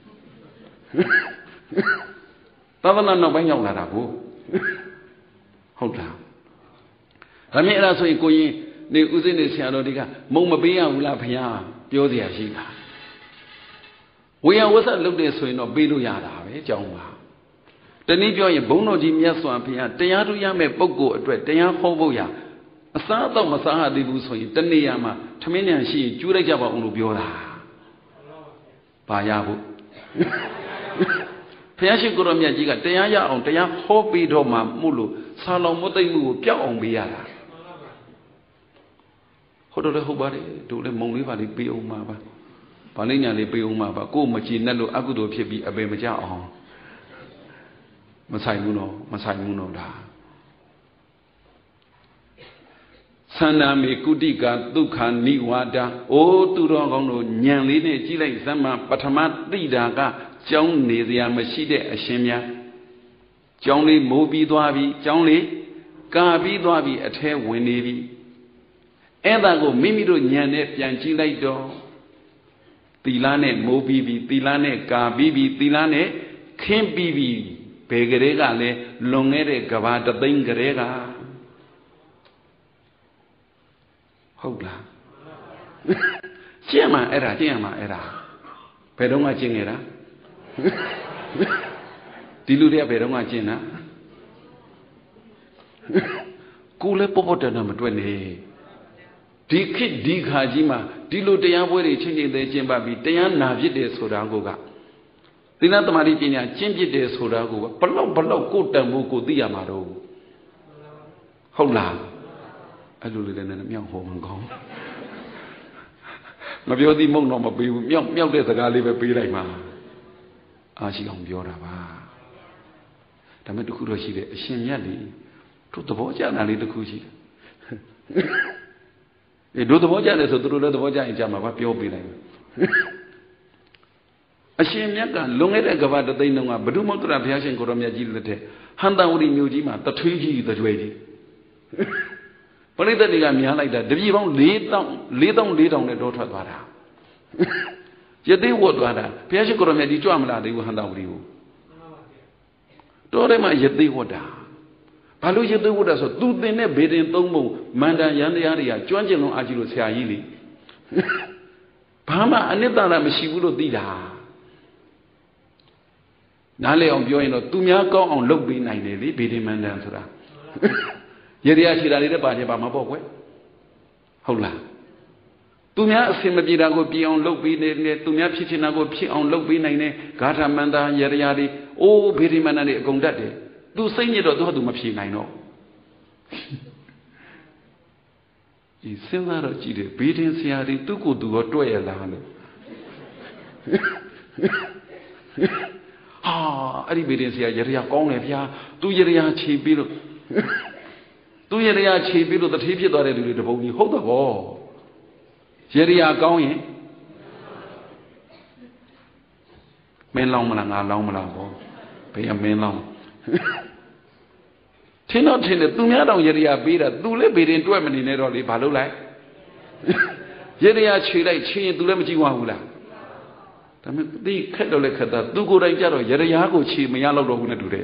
သာသနာနောက်ပိုင်းရောက်လာတာကိုဟုတ်လားဒါမြင်အဲ့ဒါဆိုရင်ကိုရင်နေဥစဉ်နေဆရာတော်တွေကမုံမပေးရဘူးလားဘုရားပြောเสียရှိတာဝေယဝဆလုပ်တယ်ဆိုရင်တော့ပေးလို့ရတာပဲအကြောင်းပါတနည်းပြောရင်ဘုန်းတော်ကြီးမြတ်စွာဘုရားတရားထုရမဲ့ပုဂ္ဂိုလ်အတွက်တရားဟောဖို့ရအစားအသောက်မစားရသေးဘူးဆိုရင်တနေ့ရမှာထမင်းညံရှိရင်ကျူးလိုက်ကြပါအောင်လို့ပြောတာဘာရဖို့ဘုရားရှိခိုးတော်မြတ်ကြီးကတရားရအောင်တရားဟောပြီးတော့မှမှုလို့ဆာလောင်မသိမှုကိုပျောက်အောင်ပေးရတာဟုတ်တယ်ဟုတ်ပါတယ်တို့လည်းမုံလေးပါလေးပေးအောင်မှာပါဗာလိညာလေးပေးအောင်မှာပါကိုယ်မကြည်နဲ့လို့အကုသိုလ်ဖြစ်ပြီးအပေမကြအောင်မဆိုင်ဘူးနော်မဆိုင်ဘူးနော်ဒါသန္တာမေကုတိကဒုက္ခနိဝါဒအိုးသူတော်ကောင်းတို့ညံလေးနဲ့ကြည့်လိုက်စမ်းမပထမသိတာကကျောင်းနေစရာမရှိတဲ့အရှင်များကျောင်းလေးမိုးပြီးသွားပြီကျောင်းလေးကာပြီးသွားပြီအထဲဝင်နေပြီအဲ့ဒါကိုမိမိတို့ညံနဲ့ပြန်ကြည့်လိုက်တော့သီလနဲ့မိုးပြီးပြီသီလနဲ့ကာပြီးပြီသီလနဲ့ခင်းပြီးပြီဘယ်ကလေးကလည်းလွန်ခဲ့တဲ့ကဘာတသိန်းကလေးကဟုတ်လားကျင့်မှာအဲ့ဒါကျင့်ရမှာအဲ့ဒါဘယ်တော့မှကျင့်နေတာဒီလူတွေကဘယ်တော့မှကျင့်တာကိုလည်းပေါ့ပေါ့တန်တန်မတွေ့နေဒီခေတ်ဒီခါကြီးမှာဒီလိုတရားပွဲတွေချင်းချင်းသေးကျင့်ပါပြီတရားနာဖြစ်တယ်ဆိုတာကိုကသီလသမာဓိပညာကျင့်ဖြစ်တယ်ဆိုတာကိုဘလောက်ဘလောက်ကိုတန်ဖို့ကိုသိရမှာတော့ဟုတ်လားအဲ့လိုလေးလည်းနည်းမြောက်ဟောမှကောင်းမပြောသည်မုံတော့မပေးဘူးမြောက်မြောက်တဲ့စကားလေးပဲပေးလိုက်မှာအာရှိအောင်ပြောတာပါဒါမဲ့တခုတော့ရှိတယ်အရှင်မြတ်လေတို့သဘောကျတာလေးတခုရှိတယ်အေးတို့သဘောကျတယ်ဆိုသူတို့လည်းသဘောကျရင်ကြမှာပါပြောပေးလိုက်အရှင်မြတ်ကလွန်ခဲ့တဲ့ကဘာတသိန်းတုန်းကဘုဒ္ဓမုတ္တရာဘုရားရှင်ကိုရောမြတ်ကြီးလက်ထက်ဟန္တာဝတိမြို့ကြီးမှာတထွေးကြီးတကြွယ်ကြီးပရိသတ်တွေကများလိုက်တာတပြည်ပေါင်းလေးတောင်းလေးတောင်းလေးတောင်းနဲ့တောထွက်သွားတာရသေးဝတ်သွားတာဘုရားရှိခိုးတော်မြတ်ကြီးကြွမလာသေးဘူးဟန္တာဝတိကိုတောထဲမှာရသေးဝတ်တာဘာလို့ရသေးဝတ်တာဆိုသူတင်တဲ့ဘေဒင်သုံးပုံမန္တန်ရန်တရားတွေကကျွမ်းကျင်လုံးအားကြီးလို့ဆရာကြီးလေဘာမှအနိတ္တရမရှိဘူးလို့သိတာနားလည်အောင်ပြောရင်တော့သူများကောင်းအောင်လုပ်ပေးနိုင်တယ်လေဘေဒင်မန္တန်ဆိုတာရေရရှိတာလေးလည်းပါချင်ပါမှာပေါ့ကွယ်ဟုတ်လားသူများအစင်မပြေတာကိုပြေအောင်လုပ်ပေးနေတယ်သူများဖြစ်ချင်တာကိုဖြစ်အောင်လုပ်ပေးနိုင်တယ်ဂါထာမန္တာရေရတွေအိုးဘေဒီမန္တန်တွေအကုန်တတ်တယ်သူစိတ်ညစ်တော့သူကသူမဖြေနိုင်တော့ဒီစဉ်းစားတော့ကြည့်တယ်ဘေဒင်ဆရာတွေသူ့ကိုယ်သူရောတွေ့ရလားလို့ဟာအဲ့ဒီဘေဒင်ဆရာရေရကောင်းတယ်ဗျာသူရေရခြေပြီးလို့သူရရခြေပြီးလို့တတိဖြစ်သွားတဲ့လူတွေတပုံကြီးဟုတ်တော့ဗောရရကောင်းရင်မင်းလောင်းမလားငါလောင်းမလားဗောဘယ်ကမင်းလောင်းထင်းတော့ထင်းတယ်သူများတောင်ရရပေးတာသူလည်းဘေရင်တွဲမနေနဲ့တော့လေဘာလုပ်လိုက်ရရခြေလိုက်ခြေရင်သူလည်းမကြည့်ဝဘူးလားဒါပေမဲ့ဒီခက်တော့လည်းခက်တာသူကိုယ်တိုင်ကြတော့ရရကိုခြေမရတော့တော့ဘူးနဲ့တူတယ်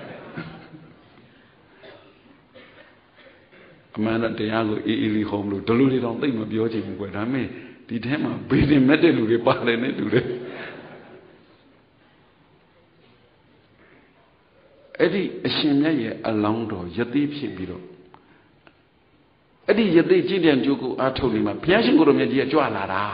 အမှန်တရားကိုအေးအေးလေးဟောမလို့ဒလူတွေတော့သိမပြောချင်ဘူးကွယ်ဒါမဲ့ဒီထဲမှာဘေးတင်မဲ့တဲ့လူတွေပါတယ်နဲ့တူတယ်အဲ့ဒီအရှင်မြတ်ရဲ့အလောင်းတော်ယသိဖြစ်ပြီးတော့အဲ့ဒီယသိကြည်ပြန်ကြိုးကိုအားထုတ်နေမှာဘုရားရှင်ကိုယ်တော်မြတ်ကြီးကကြွလာတာ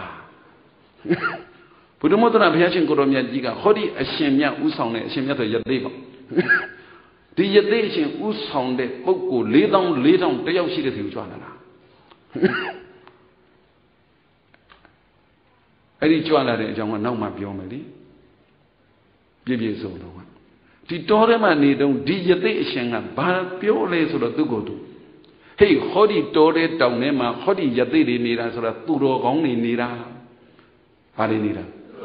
ဘုဒ္ဓမုတ္တရာဘုရားရှင်ကိုယ်တော်မြတ်ကြီးကဟောဒီအရှင်မြတ်ဥဆောင်တဲ့အရှင်မြတ်ဆိုယသိပေါ့ဒီယသိအရှင်ဥဆောင်တဲ့ပုဂ္ဂိုလ်လေးတောင်းလေးတောင်းတယောက်ရှိတဲ့သူကိုကြွလာတာအဲ့ဒီကြွလာတဲ့အကြောင်းကနောက်မှပြောမယ်လေပြည့်ပြည့်စုံတော့ဒီတောထဲမှာနေတော့ဒီယသိအရှင်ကဘာပြောလဲဆိုတော့သူ့ကိုယ်သူဟေးဟောဒီတောထဲတောင်ထဲမှာဟောဒီယသိတွေနေတာဆိုတာသူတော်ကောင်းတွေနေတာဘာတွေနေတာ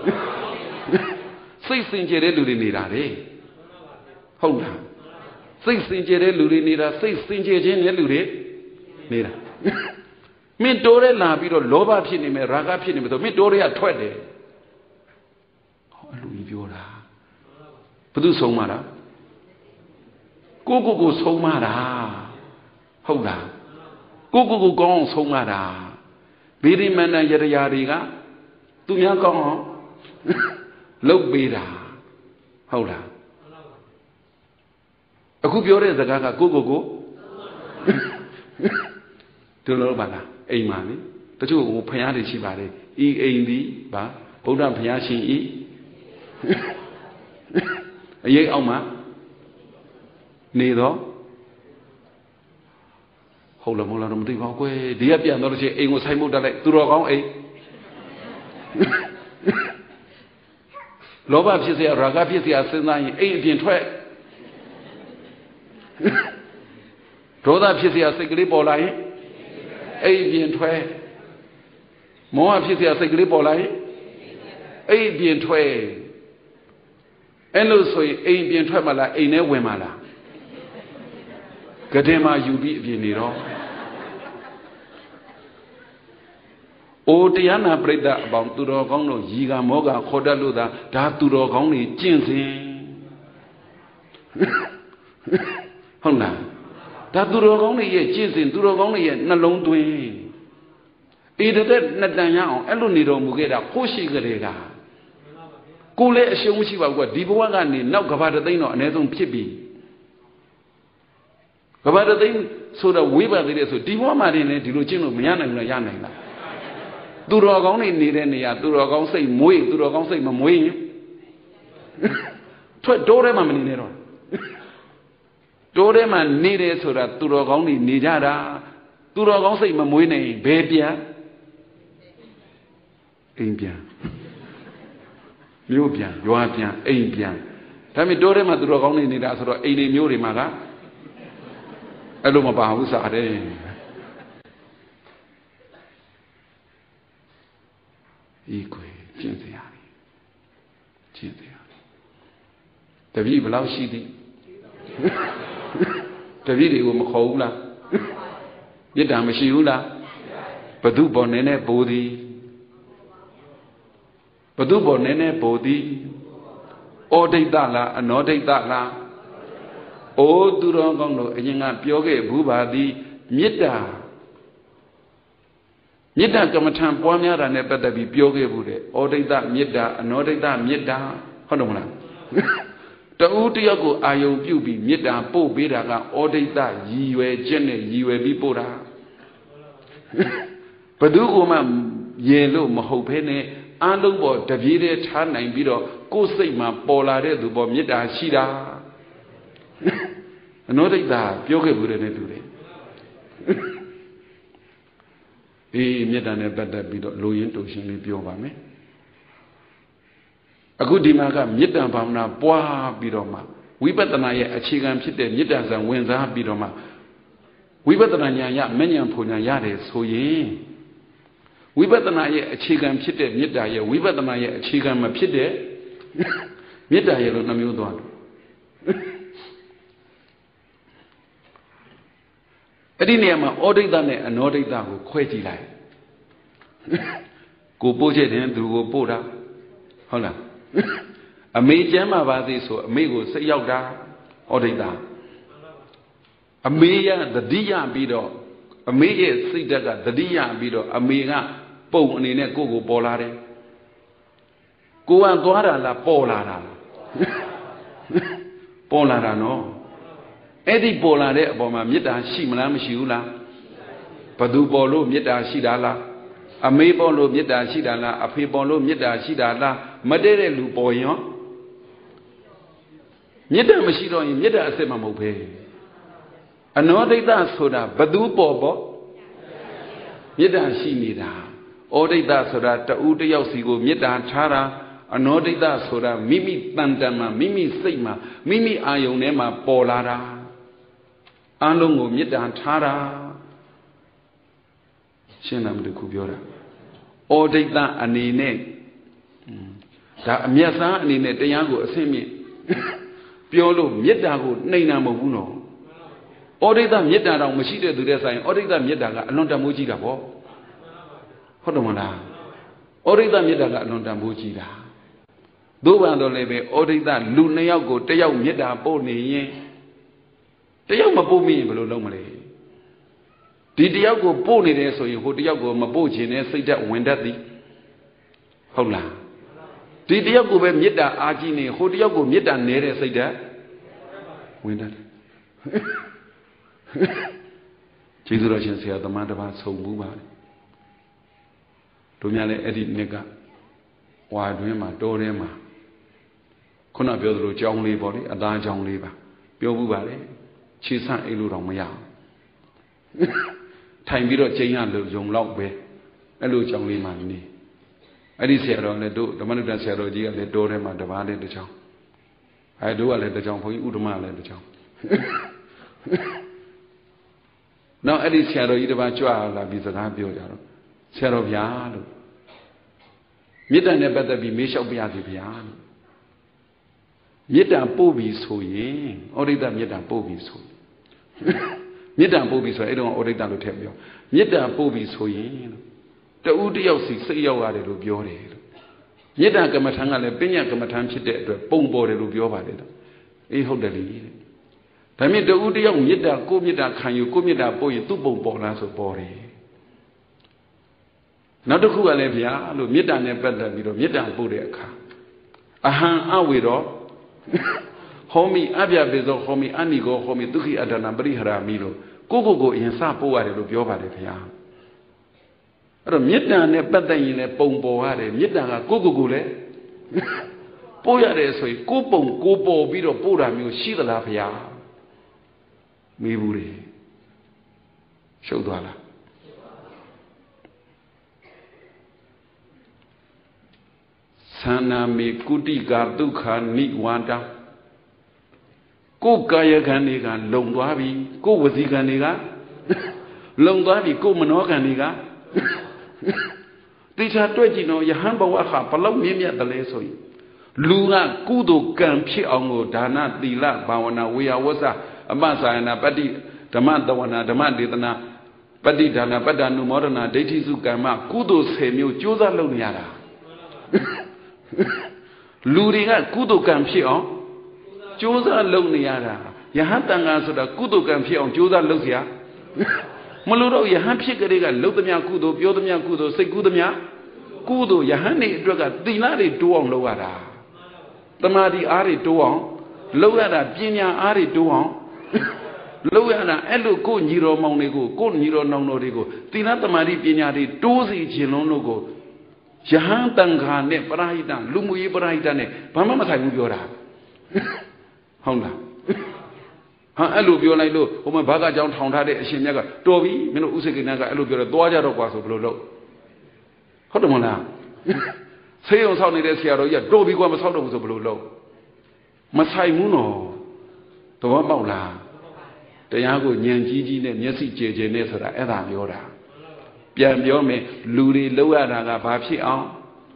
စိတ်စင်ကြယ်တဲ့လူတွေနေတာလေဟုတ်လားစိတ်စင်ကြယ်တဲ့လူတွေနေတာစိတ်စင်ကြယ်ခြင်းတဲ့လူတွေနေတာမင်းတိုးရဲလာပြီးတော့လောဘဖြစ်နေမယ်ရာဂဖြစ်နေမယ်ဆိုမင်းတိုးရဲကထွက်တယ်ဟောအလူကြီးပြောတာဘယ်သူဆုံးမလားကိုကိုကိုဆုံးမတာဟုတ်လားကိုကိုကိုကောင်းအောင်ဆုံးမတာဗေဒိမန္တန်ယရယာတွေကသူများကောင်းအောင်လုပ်ပေးတာဟုတ်လား a good your Zagaga, go go go. To Lobana, a money. The two who pay out the Shibari, E A D, Ba, Oda Piashi E. A ye Oma Neither. Hold a molar of the walkway, the Apia knowledge, a was high motor like Turogong A. Loba Pisia, Ragapisia, Senai, eight and twelve. Roda Pisia, Sigripola, eight and twelve. More Pisia, Sigripola, eight and twelve. And also eight and twelve, in a Wemala. Gadema, you be Viniro. O Diana Breda about Turogong, Yiga Moga, Kodaluda, that Turogong, Jinsin. Honda. That Turogong, Jinsin, Turogong, Nalong Twin. Either that Natanya, Elunido Mugeda, Hoshi Garega. Kule Shumshiva, what Dibuagani, now Gavada Dino, and Edon Pibi. Gavada Din, so the Weaver, there is a Dibuamari, Dilugino, Miana, and Yana. Turogong need any, Turogong say Mui, Turogong say Mamui. Dore Maminero. Dore man needed so that Turogong need Nijara. Turogong say Mamuine, Babia. India. Nubia, Yoapia, India. Tell me, Dore Madurogong need us or any Muri Maga. Alumaba, who's are they? Equal, Cynthia. Cynthia. The people love Shidi. The video of Mahola. Yedamashula. Padubo Nene Bodhi. Padubo Nene Bodhi. Ode Dala, and Ode Dala. O Durongo, and Yanga Pioge, Bubadi, Mita. Mida Kamatan Pomia and Ebata be Pioge Bude, Odeta Mida, and Odeta Mida, Honomla. The Utiago Ayo Bubi, Mida, Po Biraga, Odeta, Yue, Jenny, Yue Bipora. Paduguma, Yellow, Mahopene, Alubo, Davide, Tan and Bido, Kosema, Polare, Dubo, Mida, Shida. And Odeta, Pioge Bude Dude. E Medane better be loyal to Shini Biovame. A good dimaga, Midan Bamna, Boa Bidoma. We better not yet a chicken pit, Midas and Windsor Bidoma. We better not yet many and Punayades, so ye. We better not yet a chicken pit, Midaya, we better not yet a chicken pit. Midaya, no Mudon. Edinema, Odidane, and Odida who quite like. Go budget and do go Buddha. Hola. A major Mavadi so a Mago say Yoga, Odida. A Maya, the Dia Bido. A Maya, see that the Dia Bido, a Mega, Bone in a Gogo Bolare. Go and Guara la Polara. Polara no. Eddie Bolare, Boma, Mita, Shimlam, Shula, Padu Bolo, Mita, Shidala, a Maybolo, Mita, Shidala, a Pebolo, Mita, Shidala, Madere Luboyon, Mita Mashiro, Mita Semamope. Another dance soda, Badu Bobo, Mita Shimida, Odeda soda, Ude Yosigo, Mita Chara. Another dance soda, Mimi Tantama, Mimi Sema, Mimi Ayonema, Polara. Alongo Mida Tara Shenam de Kubiora. O Data Anine Miasa Anine Dayango Semi Piolo Midago Naina Movuno. O Data Mida Machida to the sign, O Data Midaga, Alonda Mujida Bo Hodomana. O Data Midaga, Alonda Mujida. Do and Oleve, O Data Lunayago, Tayao Mida Boni. The young Mabomi below Lomale. Did the Yago Boni there so you hold the Yago Maboji and say that when that the Hola. Did the Yago Mida Ajini, hold the Yago Mida Nere say that? When that ကျေးဇူးတော်ရှင်ဆရာသမားတစ်ပါးဆုံမှုပါလေတို့များလည်းအဲ့ဒီနှစ်ကဝါတွင်းမှာတောထဲမှာခုနပြောသလိုကြောင်းလေးပေါ့လေအသားကြောင်းလေးပါပြောမှုပါလေခြေဆန့်အိတ်လို့တော့မရအောင်ထိုင်ပြီးတော့ကျင်းရလို့ယုံတော့ပဲအဲ့လိုကြောင်းလေးမှနေအဲ့ဒီဆရာတော်လည်းတို့ဓမ္မနုဒ္ဒဆရာတော်ကြီးကလည်းတောထဲမှာတပါးလေးတစ်ချောင်းအဲတို့ကလည်းတစ်ချောင်းဘုန်းကြီးဥဒ္ဓမလည်းတစ်ချောင်းနောက်အဲ့ဒီဆရာတော်ကြီးတပါးကြွလာပြီးစကားပြောကြတော့ဆရာတော်ဗျာလို့မေတ္တာနဲ့ပတ်သက်ပြီးမေးလျှောက်ပြရစီဗျာလို့မေတ္တာပို့ပြီးဆိုရင်ဩရိတမေတ္တာပို့ပြီးဆိုမေတ္တာပို့ပြီးဆိုရင်အဲ့တော့ဩရိတလို့ထည့်ပြောမေတ္တာပို့ပြီးဆိုရင်လို့တဦးတယောက်စီစိတ်ရောက်ရတယ်လို့ပြောတယ်လို့မေတ္တာကမ္မထံကလည်းပညာကမ္မထံဖြစ်တဲ့အတွက်ပုံပေါ်တယ်လို့ပြောပါတယ်လို့အေးဟုတ်တယ်လေဒါမြင့်တဦးတယောက်မေတ္တာကိုမေတ္တာခံယူကိုမေတ္တာပို့ရင်သူ့ပုံပေါ်လားဆိုပေါ်တယ်နောက်တစ်ခုကလည်းဗျာလို့မေတ္တာနဲ့ပတ်သက်ပြီးတော့မေတ္တာပို့တဲ့အခါအဟံအဝေတော့ဟောမိအပြပေသောဟောမိအနိကောဟောမိဒုက္ခိအတ္တနာပရိဟရာမိလို့ကိုကိုကိုအရင်စပို့ရတယ်လို့ပြောပါတယ်ဗျာအဲ့တော့မေတ္တာနဲ့ပတ်သက်ရင်လည်းပုံပေါ်ရတယ်မေတ္တာကကိုကိုကိုလည်းပို့ရတယ်ဆိုရင်ကိုပုံကိုပေါ်ပြီးတော့ပို့တာမျိုးရှိသလားဗျာမေးဘူးလေရှုပ်သွားလားသန္နာမေကုတိကာဒုက္ခနိဝန္တာကိုယ်ကာယကံတွေကလုံသွားပြီကိုယ်ဝစီကံတွေကလုံသွားပြီကိုယ်မနောကံတွေကတိချာတွေ့ကြည့်တော့ယဟန်ဘဝဟာဘလောက်မြင့်မြတ်တယ်လဲဆိုရင်လူကကုသိုလ်ကံဖြစ်အောင်ကိုဒါနသီလဘာဝနာဝေယဝဆအမသာယနာပတ္တိဓမ္မတဝနာဓမ္မဒေသနာပတ္တိဒါနပတ္တနုမောဒနာဒိဋ္ဌိစုကမ္မကုသိုလ်ဆယ်မျိုးကြိုးစားလုပ်နေရတာလူတွေကကုသိုလ်ကံဖြစ်အောင်ကြိုးစားလုပ်နေရတာယဟန်တန်ခါဆိုတာကုသိုလ်ကံဖြစ်အောင်ကြိုးစားလုပ်เสียမလို့တော့ယဟန်ဖြစ်ကြတဲ့ကလုပ်သမျှကုသိုလ်ပြောသမျှကုသိုလ်စိတ်ကူးသမျှကုသိုလ်ယဟန်နေအတွက်ကသီလတွေတိုးအောင်လုပ်ရတာတမာတိအားတွေတိုးအောင်လုပ်ရတာပညာအားတွေတိုးအောင်လုပ်ရတာအဲ့လိုကိုညီတော်မောင်တွေကိုကိုညီတော်နောင်တော်တွေကိုသီလတမာတိပညာတွေတိုးစီခြင်းလုံးလို့ကိုယဟန်တန်ခါနဲ့ပရိဟိတလူမှုရေးပရိဟိတနဲ့ဘာမှမဆိုင်ဘူးပြောတာဟုတ်လားဟာအဲ့လိုပြောလိုက်လို့ဟိုမှာဘာကကြောင်ထောင်ထားတဲ့အရှင်မြတ်ကတော်ပြီမင်းတို့ဥစ္စေကိဏကအဲ့လိုပြောတော့သွားကြတော့ကွာဆိုဘယ်လိုလုပ်ဟုတ်တယ်မလားဆေးရုံဆောက်နေတဲ့ဆရာတော်ကြီးကတော်ပြီကွာမဆောက်တော့ဘူးဆိုဘယ်လိုလုပ်မဆိုင်ဘူးနော်သဘောပေါက်လားတရားကိုဉာဏ်ကြီးကြီးနဲ့မျက်စိကြည်ကြည်နဲ့ဆိုတာအဲ့ဒါပြောတာပြန်ပြောမယ်လူတွေလောက်ရတာကဘာဖြစ်အောင်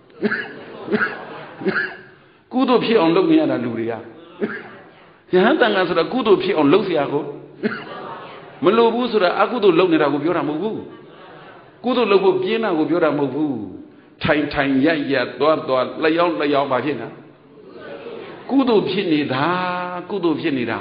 ကုသိုလ်ဖြစ်အောင်လုပ်နေရတာလူတွေကယဟန်တန်ခါဆိုတာကုသိုလ်ဖြစ်အောင်လုပ်เสียကိုမလိုဘူးဆိုတာအကုသိုလ်လုပ်နေတာကိုပြောတာမဟုတ်ဘူးကုသိုလ်လုပ်ဖို့ပြင်းတာကိုပြောတာမဟုတ်ဘူးထိုင်ထိုင်ရရသွားသွားလျောင်းလျောင်းပါဖြစ်နေတာကုသိုလ်ဖြစ်နေတာကုသိုလ်ဖြစ်နေတာ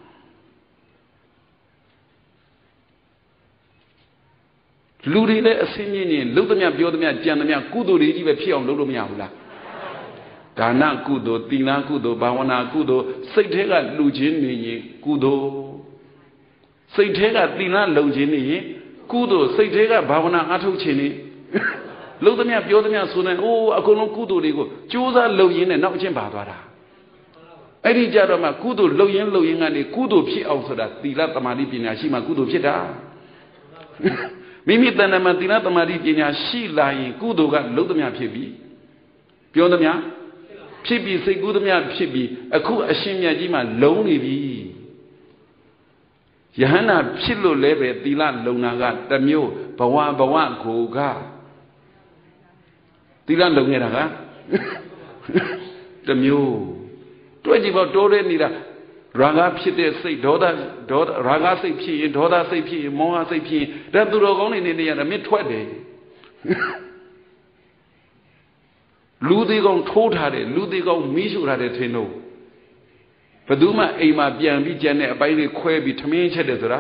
လူတွေလည်းအစင်းမြင့်နေလုပ်သမျှပြောသမျှကြံသမျှကုသိုလ်တွေကြီးပဲဖြစ်အောင်လုပ်လို့မရဘူးလားဒါနကုသိုလ်သီလကုသိုလ်ဘာဝနာကုသိုလ်စိတ်ထဲကလှူခြင်းနေရင်ကုသိုလ်စိတ်ထဲကသီလလုံခြင်းနေရင်ကုသိုလ်စိတ်ထဲကဘာဝနာအားထုတ်ခြင်းနေလုပ်သမျှပြောသမျှဆိုနေအိုးအကုန်လုံးကုသိုလ်တွေကိုကြိုးစားလုပ်ရင်းနဲ့နောက်အချင်းပါသွားတာအဲ့ဒီကြတော့မှကုသိုလ်လုပ်ရင်းလုပ်ရင်းကနေကုသိုလ်ဖြစ်အောင်ဆိုတာသီလသမာဓိပညာရှိမှကုသိုလ်ဖြစ်တာမိမိတဏ္ဍာမှာသီလသမာဓိပညာရှိလာရင်ကုသိုလ်ကလုံးသမျှဖြစ်ပြီပြောသမျှဖြစ်ပြီစိတ်ကူးသမျှဖြစ်ပြီအခုအရှင်မြတ်ကြီးမှလုံးနေပြီယဟန္တာဖြစ်လို့လည်းပဲသီလလုံနာကတစ်မျိုးဘဝဘဝကိုကသီလလုံနေတာကတစ်မျိုးတွေ့ကြည့်ပေါ့တိုးရဲနေတာရာဂဖြစ်တဲ့စိတ်ဒေါသဒေါသရာဂစိတ်ဖြစ်ရင်ဒေါသစိတ်ဖြစ်ရင်မောဟစိတ်ဖြစ်ရင်ဒါသူတော်ကောင်းနေနေရတာမင်းထွက်တယ်လူသေးကောင်ထိုးထားတယ်လူသေးကောင်မီးရှို့ထားတယ်ထင်လို့ဘယ်သူမှအိမ်မှာပြန်ပြီးကြံတဲ့အပိုင်းလေးခွဲပြီးထမင်းချက်တယ်ဆိုတာ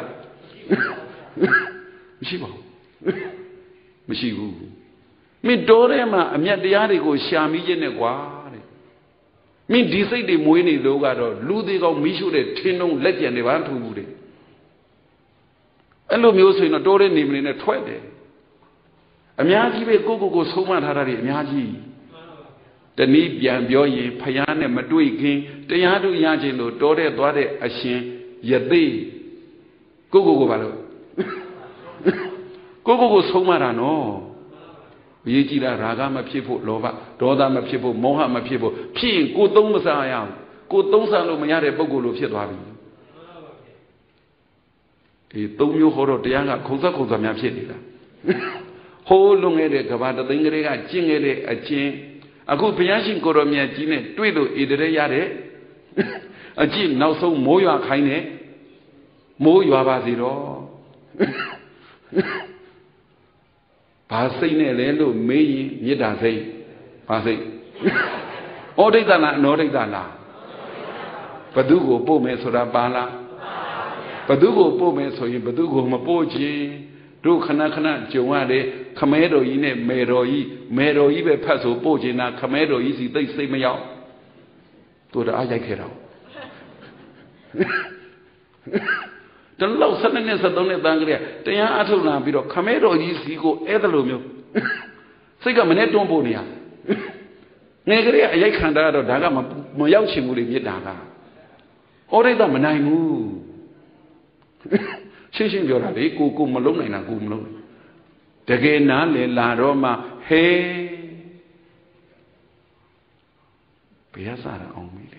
မရှိပါဘူးမရှိဘူးမင်းတော်ထဲမှာအမြတ်တရားတွေကိုရှာမိခြင်းနဲ့ကွာတဲ့မင်းဒီစိတ်တွေမွေးနေလို့ကတော့လူသေးကောင်မိရှုတဲ့ထင်းလုံးလက်ကျန်တွေဘာထူဘူးတဲ့အဲ့လိုမျိုးဆိုရင်တော့တိုးတဲ့နေမနေနဲ့ထွက်တယ်အများကြီးပဲကိုကိုကိုဆုံးမထားတာတွေအများကြီးတနည်းပြန်ပြောရင်ဖယားနဲ့မတွေ့ခင်တရားတို့ရခြင်းလို့တိုးတဲ့သွားတဲ့အရှင်ယသိကိုကိုကိုဘာလို့ကိုကိုကိုဆုံးမတာနော်အရေးကြီးတာရာဂမဖြစ်ဖို့လောဘဒေါသမဖြစ်ဖို့မောဟမဖြစ်ဖို့ဖြစ်ရင်ကိုသုံးမစားရအောင်ကိုသုံးစားလို့မရတဲ့ပုံကိုယ်လိုဖြစ်သွားပြီဒီသုံးမျိုးဟောတော့တရားကခုံစက်ခုံစက်များဖြစ်နေတာဟိုးလွန်ခဲ့တဲ့ကဘာတသိန်းကလေးကကျင့်ခဲ့တဲ့အချင်းအခုဘုရားရှင်ကိုရောမြတ်ကြီးနဲ့တွေ့လို့ဣတရေရတဲ့အကျင့်နောက်ဆုံးမိုးရွာခိုင်းတယ်မိုးရွာပါစေတော့ဘာစိတ်နဲ့လဲလို့မေးရင်မေတ္တာစိတ်ဘာစိတ်ဩဒိဋ္ဌလားအနောဒိဋ္ဌလားဘသူကိုပို့မယ်ဆိုတာပါလားဘသူကိုပို့မယ်ဆိုရင်ဘသူကိုမပို့ခြင်းတို့ခဏခဏကြုံရတယ်ခမဲတော်ကြီးနဲ့မေတော်ကြီးမေတော်ကြီးပဲဖတ်ဆိုပို့ခြင်းနာခမဲတော်ကြီးစီသိစိတ်မရောက်တို့တအားရိုက်ခဲ့တော့တလောက်ဆက်နဲ့ဆက်သုံးနဲ့တန်းကလေးတရားအထုတ်လာပြီးတော့ခမဲတော်ကြီးစီကိုအဲ့ဒါလိုမျိုးစိတ်ကမနဲ့တွန်းပို့နေရငယ်ကလေးအရိုက်ခံတာတော့ဒါကမရောက်ချင်ဘူးလေမြစ်တာကဩဒိဋ္ဌမနိုင်ဘူးရှင်းရှင်းပြောတာလေကိုကိုမလုံးနိုင်တာကိုမလုံးနိုင်တကယ်နားလေလာတော့မှဟဲဘယ်ရစားတာအောင်မေးလေ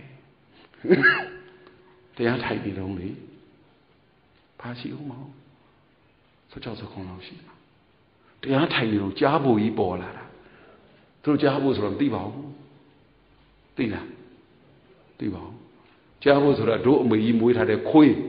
တရားထိုင်နေတော့လေဘာရှိဦးမအောင်ဆိုကြောက်စခုံလောက်ရှိမှာတရားထိုင်နေတော့ကြားဖို့ကြီးပေါ်လာတာသူတို့ကြားဖို့ဆိုတော့မသိပါဘူးသိလားသိပါဘူးကြားဖို့ဆိုတော့တို့အမေကြီးမွေးထားတဲ့ခွေး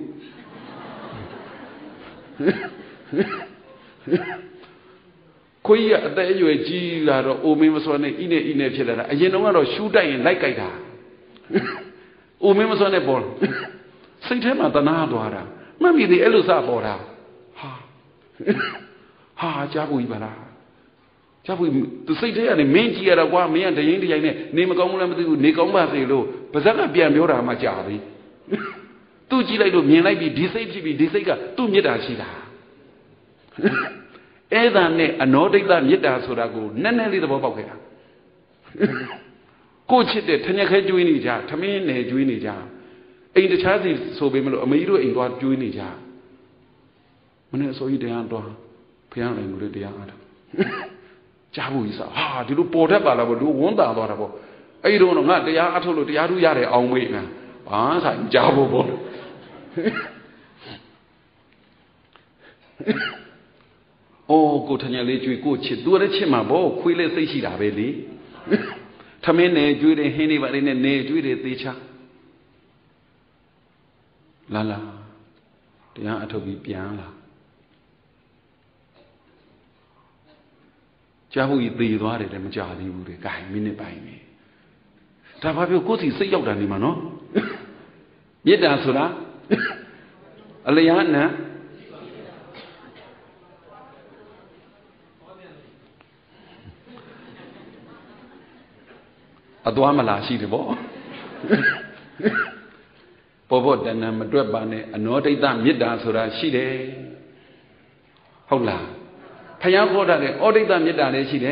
ခွေးရအသက်အရွယ်ကြီးလာတော့အိုမင်းမစွမ်းနဲ့ဤနဲ့ဤနဲ့ဖြစ်လာတာအရင်တော့ကတော့ရှူးတိုက်ရင်လိုက်ကြိုက်တာအိုမင်းမစွမ်းနဲ့ပေါ်စိတ်ထဲမှာတနာသွားတာမှတ်မိသေးအဲ့လိုစပေါ်တာဟာဟာကြားဘူးကြီးပါလားကြားဘူးသူစိတ်ထဲကနေမင်းကြည့်ရတော့ကွာမင်းကတရင်တရင်နဲ့နေမကောင်းဘူးလားမသိဘူးနေကောင်းပါစေလို့ပါဇက်ကပြန်ပြောတာမှကြာပြီသူကြည့်လိုက်လို့မြင်လိုက်ပြီဒီစိတ်ဖြစ်ပြီဒီစိတ်ကသူ့မေတ္တာရှိတာအဲ့ဒါနဲ့အနောဒိဋ္ဌမေတ္တာဆိုတာကိုနည်းနည်းလေးသဘောပေါက်ခဲ့တာကိုချစ်တဲ့ထညက်ခဲကျွေးနေကြထမင်းနယ်ကျွေးနေကြအိမ်တခြားစီဆိုပေမလို့အမေကြီးတို့အိမ်သွားကျွေးနေကြမနေ့အစိုးရတရားသွားဖျားနိုင်လို့တရားအားထုတ်ကြားဘူးကြီးစားဟာဒီလိုပေါ်တတ်ပါလားဘလို့ဝန်းတာသွားတာပေါ့အဲ့ဒီတော့ငါတရားအားထုတ်လို့တရားထူးရတယ်အောင်မေးမှာဘာဆိုင်ကြားဖို့ပေါ့အိုးကိုထညက်လေးကျွေးကိုချစ်သူလည်းချစ်မှာပေါ့ခွေးလေးစိတ်ရှိတာပဲလေထမင်းနယ်ကျွေးတယ်ဟင်းနေပါလေနဲ့နေကျွေးတယ်သေချာလာလာတရားအထုတ်ပြီးပြန်လာကြားဖို့ကြီးသေသွားတယ်လည်းမကြသေးဘူးလေဂိုင်မိနစ်ပိုင်းနေဒါဘာပြောကိုယ်စီစိတ်ရောက်တာနေမှာနော်မေတ္တာဆိုတာအလျာဏံအသွားမလားရှိတယ်ပေါ့ပေါ်ပေါ်တဏ္ဍမတွက်ပါနဲ့အနောဒိဋ္ဌမေတ္တာဆိုတာရှိတယ်ဟုတ်လားဖယားခေါ်တာလေဩဒိဋ္ဌမေတ္တာလည်းရှိတယ်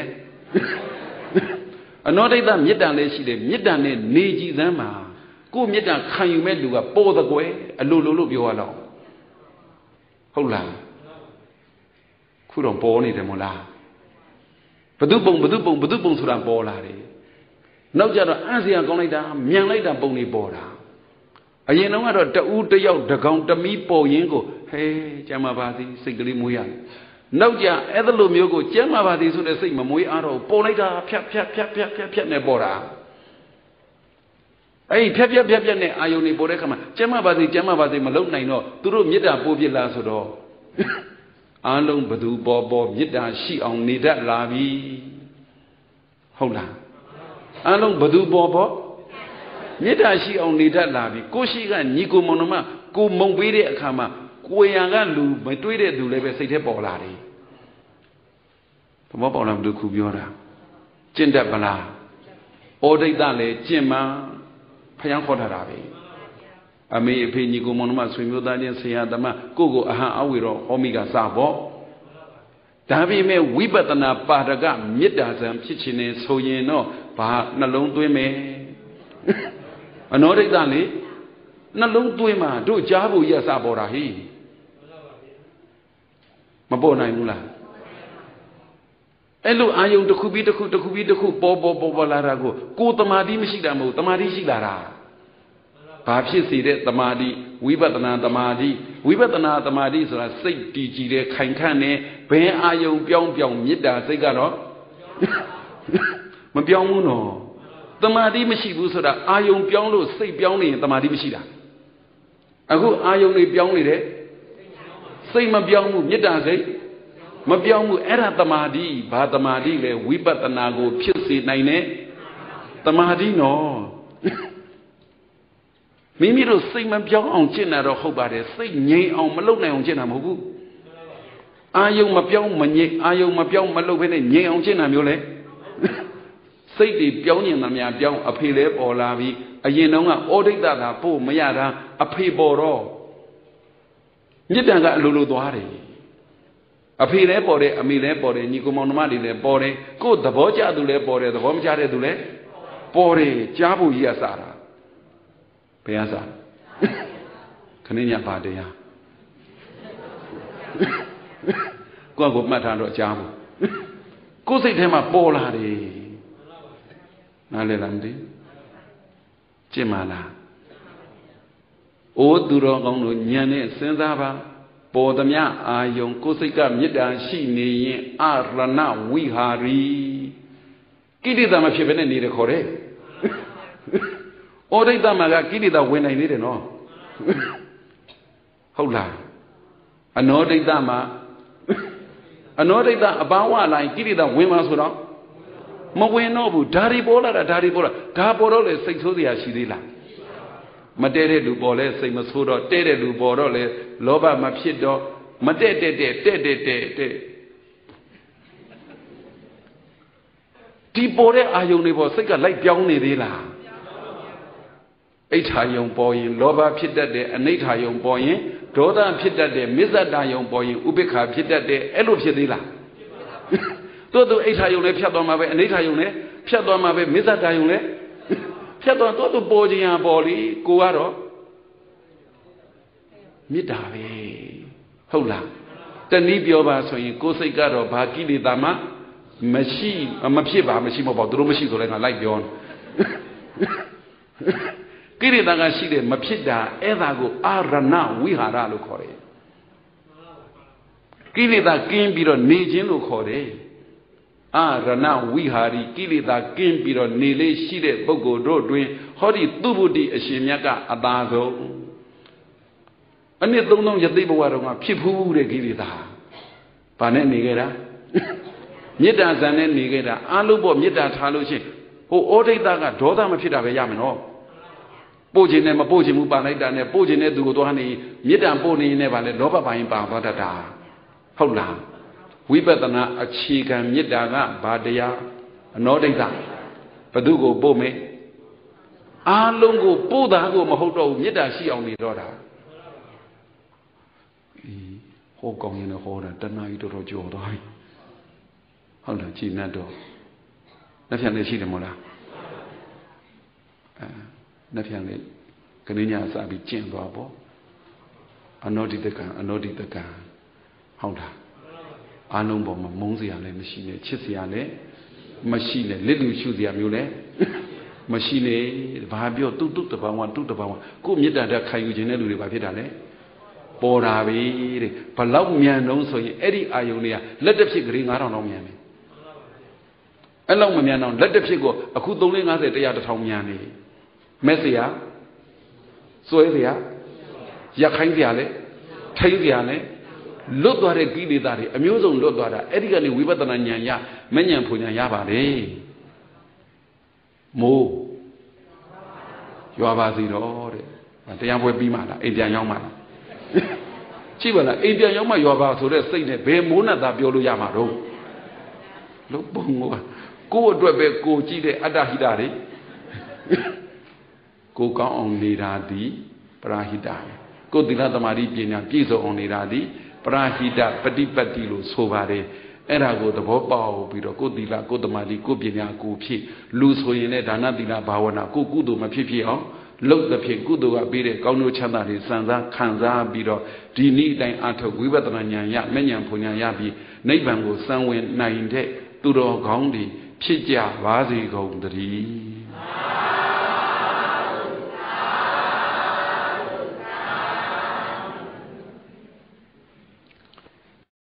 အနောဒိဋ္ဌမေတ္တာလည်းရှိတယ်မေတ္တာနဲ့နေကြည်သမ်းမှာကိုယ်မေတ္တာခံယူမဲ့လူကပေါ်တကွယ်အလိုလိုလို့ပြောရတော့ဟုတ်လားခုတော့ပေါ်နေတယ်မို့လားဘသူပုံဘသူပုံဘသူပုံဆိုတာပေါ်လာတယ်နောက်ကြတော့အံ့စရာကောင်းလိုက်တာမြန်လိုက်တာပုံတွေပေါ်တာအရင်တော့ကတော့တဦးတယောက်တကောင်တမီးပေါ်ရင်းကိုဟဲကျမ်းမာပါသည်စိတ်ကလေးမွေးရတယ်နောက်ကြအဲ့ဒါလိုမျိုးကိုကျမ်းမာပါသည်ဆိုတဲ့စိတ်မမွေးအားတော့ပေါ်လိုက်တာဖြတ်ဖြတ်ဖြတ်ဖြတ်ဖြတ်ဖြတ်နဲ့ပေါ်တာအဲ့ဒီဖြတ်ဖြတ်ဖြတ်ဖြတ်နဲ့အာယုန်တွေပေါ်တဲ့ခါမှာကျမ်းမာပါသည်ကျမ်းမာပါသည်မလုံနိုင်တော့သူတို့မေတ္တာပို့ပြလားဆိုတော့အားလုံးဘသူပေါ်ပေါ်မေတ္တာရှိအောင်နေတတ်လာပြီဟုတ်လားအားလုံးဘသူပေါ်ပေါ်မေတ္တာရှိအောင်နေတတ်လာပြီကိုရှိကညီကိုမောင်နှမကိုမုံပေးတဲ့အခါမှာကိုရံကလူမတွေးတဲ့သူလည်းပဲစိတ်ထဲပေါ်လာတယ်သဘောပေါက်လားဘယ်လိုခုပြောတာကျင့်တတ်ပလားဩဒိဋ္ဌလည်းကျင့်မှာဖျံခေါ်တာပဲအမေအဖေညီကိုမောင်နှမဆွေမျိုးသားချင်းဆရာသမားကိုကိုအဟံအဝေရောဟောမိကစပေါ့ဒါပေမဲ့ဝိပဿနာပါရကမေတ္တာဇံဖြစ်ခြင်းနဲ့ဆိုရင်တော့ဘာနှလုံးသွင်းမယ်အနောဒိဋ္ဌလေနှလုံးသွင်းမှာတို့ကြားဖို့ရစပေါ်တာဟိမပေါ်နိုင်ဘူးလားအဲ့လိုအာယုံတစ်ခုပြီးတစ်ခုတစ်ခုပြီးတစ်ခုပေါ်ပေါ်ပေါ်ပေါ်လာတာကိုကိုတမာတိမရှိတာမဟုတ်တမာတိရှိလာတာဘာဖြစ်စေတဲ့တမာတိဝိပဿနာတမာတိဝိပဿနာတမာတိဆိုတာစိတ်တည်ကြည်တဲ့ခိုင်ခန့်တဲ့ဘယ်အာယုံပြောင်းပြောင်းမေတ္တာစိတ်ကတော့မပြောင်းဘူးနော်တမာတိမရှိဘူးဆိုတာအာယုံပြောင်းလို့စိတ်ပြောင်းနေရင်တမာတိမရှိတာအခုအာယုံတွေပြောင်းနေတယ်စိတ်မပြောင်းဘူးမေတ္တာစိတ်မပြောင်းဘူးအဲ့ဒါတမာတိဘာတမာတိလဲဝိပဿနာကိုဖြစ်စေနိုင်တဲ့တမာတိနော်မိမိတို့စိတ်မပြောင်းအောင်ကျင့်တာတော့ဟုတ်ပါတယ်စိတ်ငြိမ်အောင်မလုပ်နိုင်အောင်ကျင့်တာမဟုတ်ဘူးအာယုံမပြောင်းမငြိမ်အာယုံမပြောင်းမလုပ်ဘဲနဲ့ငြိမ်အောင်ကျင့်တာမျိုးလဲစိတ်တွေပြောင်းညင်သမျှပြောင်းအဖေလဲပေါ်လာပြီးအရင်တုန်းကဩဒိဋ္ဌတာပို့မရတာအဖေပေါ်တော့မြစ်တန်ကအလိုလိုသွားတယ်အဖေလဲပေါ်တယ်အမေလဲပေါ်တယ်ညီကောင်မောင်နှမတွေလဲပေါ်တယ်ကိုယ်သဘောကျသူလဲပေါ်တယ်သဘောမကျတဲ့သူလဲပေါ်တယ်ကြားဖို့ကြီးရစားတာဘယ်ရစားခဏညပါတရားကိုယ့်ကိုမှတ်ထားတော့ကြားဖို့ကိုယ်စိတ်ထဲမှာပေါ်လာတယ်နားလည်လားမသိကျင့်မလားအိုးသူတော်ကောင်းတို့ညံနဲ့စဉ်းစားပါပေါ်သမျှအာယုံကိုယ်စိတ်ကမေတ္တာရှိနေရင်အရဏဝိဟာရီကိဋ္တမဖြစ်ဘဲနဲ့နေတယ်ခေါ်တယ်ဩဒိဋ္ဌမှာကကိဋ္တဝင်နိုင်သေးတယ်နော်ဟုတ်လားအနောဒိဋ္ဌမှာအနောဒိဋ္ဌအပန်းဝလိုင်းကိဋ္တဝင်မှာဆိုတော့မဝင်တော့ဘူးဓာရီပေါ်လာတာဓာရီပေါ်လာဓာပေါ်တော့လေစိတ်ဆိုးစရာရှိသေးလားမတဲတဲ့လူပေါ်လဲစိတ်မဆိုးတော့တဲတဲ့လူပေါ်တော့လေလောဘမဖြစ်တော့မတဲတဲ့တဲ့တဲ့တဲ့တဲ့တဲ့ဒီပေါ်တဲ့အာယုန်တွေပေါ်စိတ်ကလိုက်ပြောင်းနေသေးလားအိဋ္ဌာယုံပေါ်ရင်လောဘဖြစ်တတ်တယ်အနိဋ္ဌာယုံပေါ်ရင်ဒေါသဖြစ်တတ်တယ်မစ္ဆတာယုံပေါ်ရင်ဥပိ္ပခာဖြစ်တတ်တယ်အဲ့လိုဖြစ်သေးလားတို့တို့အိဋ္ဌာယုံလည်းဖြတ်သွားမှာပဲအနိဋ္ဌာယုံလည်းဖြတ်သွားမှာပဲမစ္ဆတာယုံလည်းဖြတ်သွားတို့တို့ပေါ်ခြင်းဟာပေါ်လीကိုကတော့မေတ္တာပဲဟုတ်လားတနည်းပြောပါဆိုရင်ကိုယ်စိတ်ကတော့ဘာကိလေသာမှမရှိမဖြစ်ပါမရှိမပေါ့သူတို့မရှိဆိုလည်းငါလိုက်ပြောကိလေသာကရှိတယ်မဖြစ်တာအဲ့ဒါကိုအာရဏဝိဟာရလို့ခေါ်တယ်ကိလေသာကင်းပြီးတော့နေခြင်းလို့ခေါ်တယ်အာရဏဝိဟာရီကိလေသာကင်းပြီးတော့နေလေးရှိတဲ့ပုဂ္ဂိုလ်တို့တွင်ဟောဒီသူဗုဒ္ဓအရှင်မြတ်ကအသာဆုံးအနှစ်သုံးလုံးယသိဘဝတော်ကဖြစ်ဖူးတဲ့ကိလေသာဘာနဲ့နေခဲ့တာမေတ္တာဇံနဲ့နေခဲ့တာအလုံးပေါ်မေတ္တာထားလို့ရှိရင်ဟိုဩဒိဋ္ဌကဒေါသမဖြစ်တာပဲရမယ်နော်ပို့ခြင်းနဲ့မပို့ခြင်းဘူးပါလိုက်တာနဲ့ပို့ခြင်းနဲ့သူကိုသွားနေမေတ္တာပို့နေရင်လည်းဗာလဲလောဘပိုင်းပါသွားတတ်တာဟုတ်လားဝိပဿနာအခြေခံမေတ္တာကဘာတရားအနောဒိဋ္ဌဘသူကိုပို့မယ်အားလုံးကိုပို့တာကိုမဟုတ်တော့ဘူးမေတ္တာရှိအောင်နေတော့တာဟောကောင်းရင်လည်းဟောတာတဏှာကြီးတော်တော်ကြော်သွားပြီဟုတ်လားကြည်နတ်တော့လက်ဖြံလေးရှိတယ်မို့လားအဲလက်ဖြံလေးကနေညာစပြီးကျင့်သွားပေါ့အနောဒိတကံအနောဒိတကံဟုတ်လားအာလုံးပေါ်မှာမုန်းစရာလည်းမရှိနဲ့ချစ်စရာလည်းမရှိနဲ့လက်လူရှုစရာမျိုးလည်းမရှိနဲ့ဘာပြောတုတ်တုတ်တပောင်းဝတုတ်တပောင်းဝကို့မေတ္တာတက်ခံယူခြင်းတဲ့လူတွေဘာဖြစ်တာလဲပေါ်တာပဲတဲ့ဘလောက်မြန်တော့ဆိုရင်အဲ့ဒီအာယုန်တွေကလက်တစ်ဖြစ်ကလေးငါးထောင်တော့မြန်တယ်အဲ့လောက်မမြန်တော့လက်တစ်ဖြစ်ကိုအခုသုံးလေးငါးဆယ်တရားတစ်ထောင်မြန်နေမက်စရာစွဲစရာရက်ခိုင်းစရာလဲထိစရာလဲလွတ်သွားတဲ့ကိလေသာတွေအမျိုးစုံလွတ်သွားတာအဲ့ဒီကနေဝိပဿနာဉာဏ်ရမဉဏ်ဖူဉာဏ်ရပါလေမိုးရွာပါစီတော့တဲ့တရားပွဲပြီးမှလားအိမ်ပြန်ရောက်မှလားကြည့်ပါလားအိမ်ပြန်ရောက်မှရွာပါဆိုတဲ့စိတ်နဲ့ဘယ်မိုးနဲ့သာပြောလို့ရမှာတော့လို့ပုံကကိုယ့်အတွက်ပဲကိုကြည့်တဲ့အတ္တဟိတတွေကိုကောင်းအောင်နေတာသည်ပရာဟိတကိုသီလသမာဓိပညာပြည့်စုံအောင်နေတာသည်ပရာဟိတပฏิပတ်တိလို့ဆိုပါတယ်အဲ့ဒါကိုသဘောပေါက်ပြီးတော့ကိုသီလကိုသမာဓိကိုပညာကိုဖြစ်လူဆိုရင်လည်းဒါနသီလဘာဝနာကိုကုသိုလ်မဖြစ်ဖြစ်အောင်လုတ်တဲ့ဖြစ်ကုသိုလ်ကပေးတဲ့ကောင်းကျိုးချမ်းသာတွေစံစားခံစားပြီးတော့ဒီနည်းအတိုင်းအထောက်ဝိပဿနာဉာဏ်ရမဉဏ်ဖွဉာဏ်ရပြီးနိဗ္ဗာန်ကိုစံဝင်နိုင်တဲ့သူတော်ကောင်းတွေဖြစ်ကြပါစေကုန်သတည်း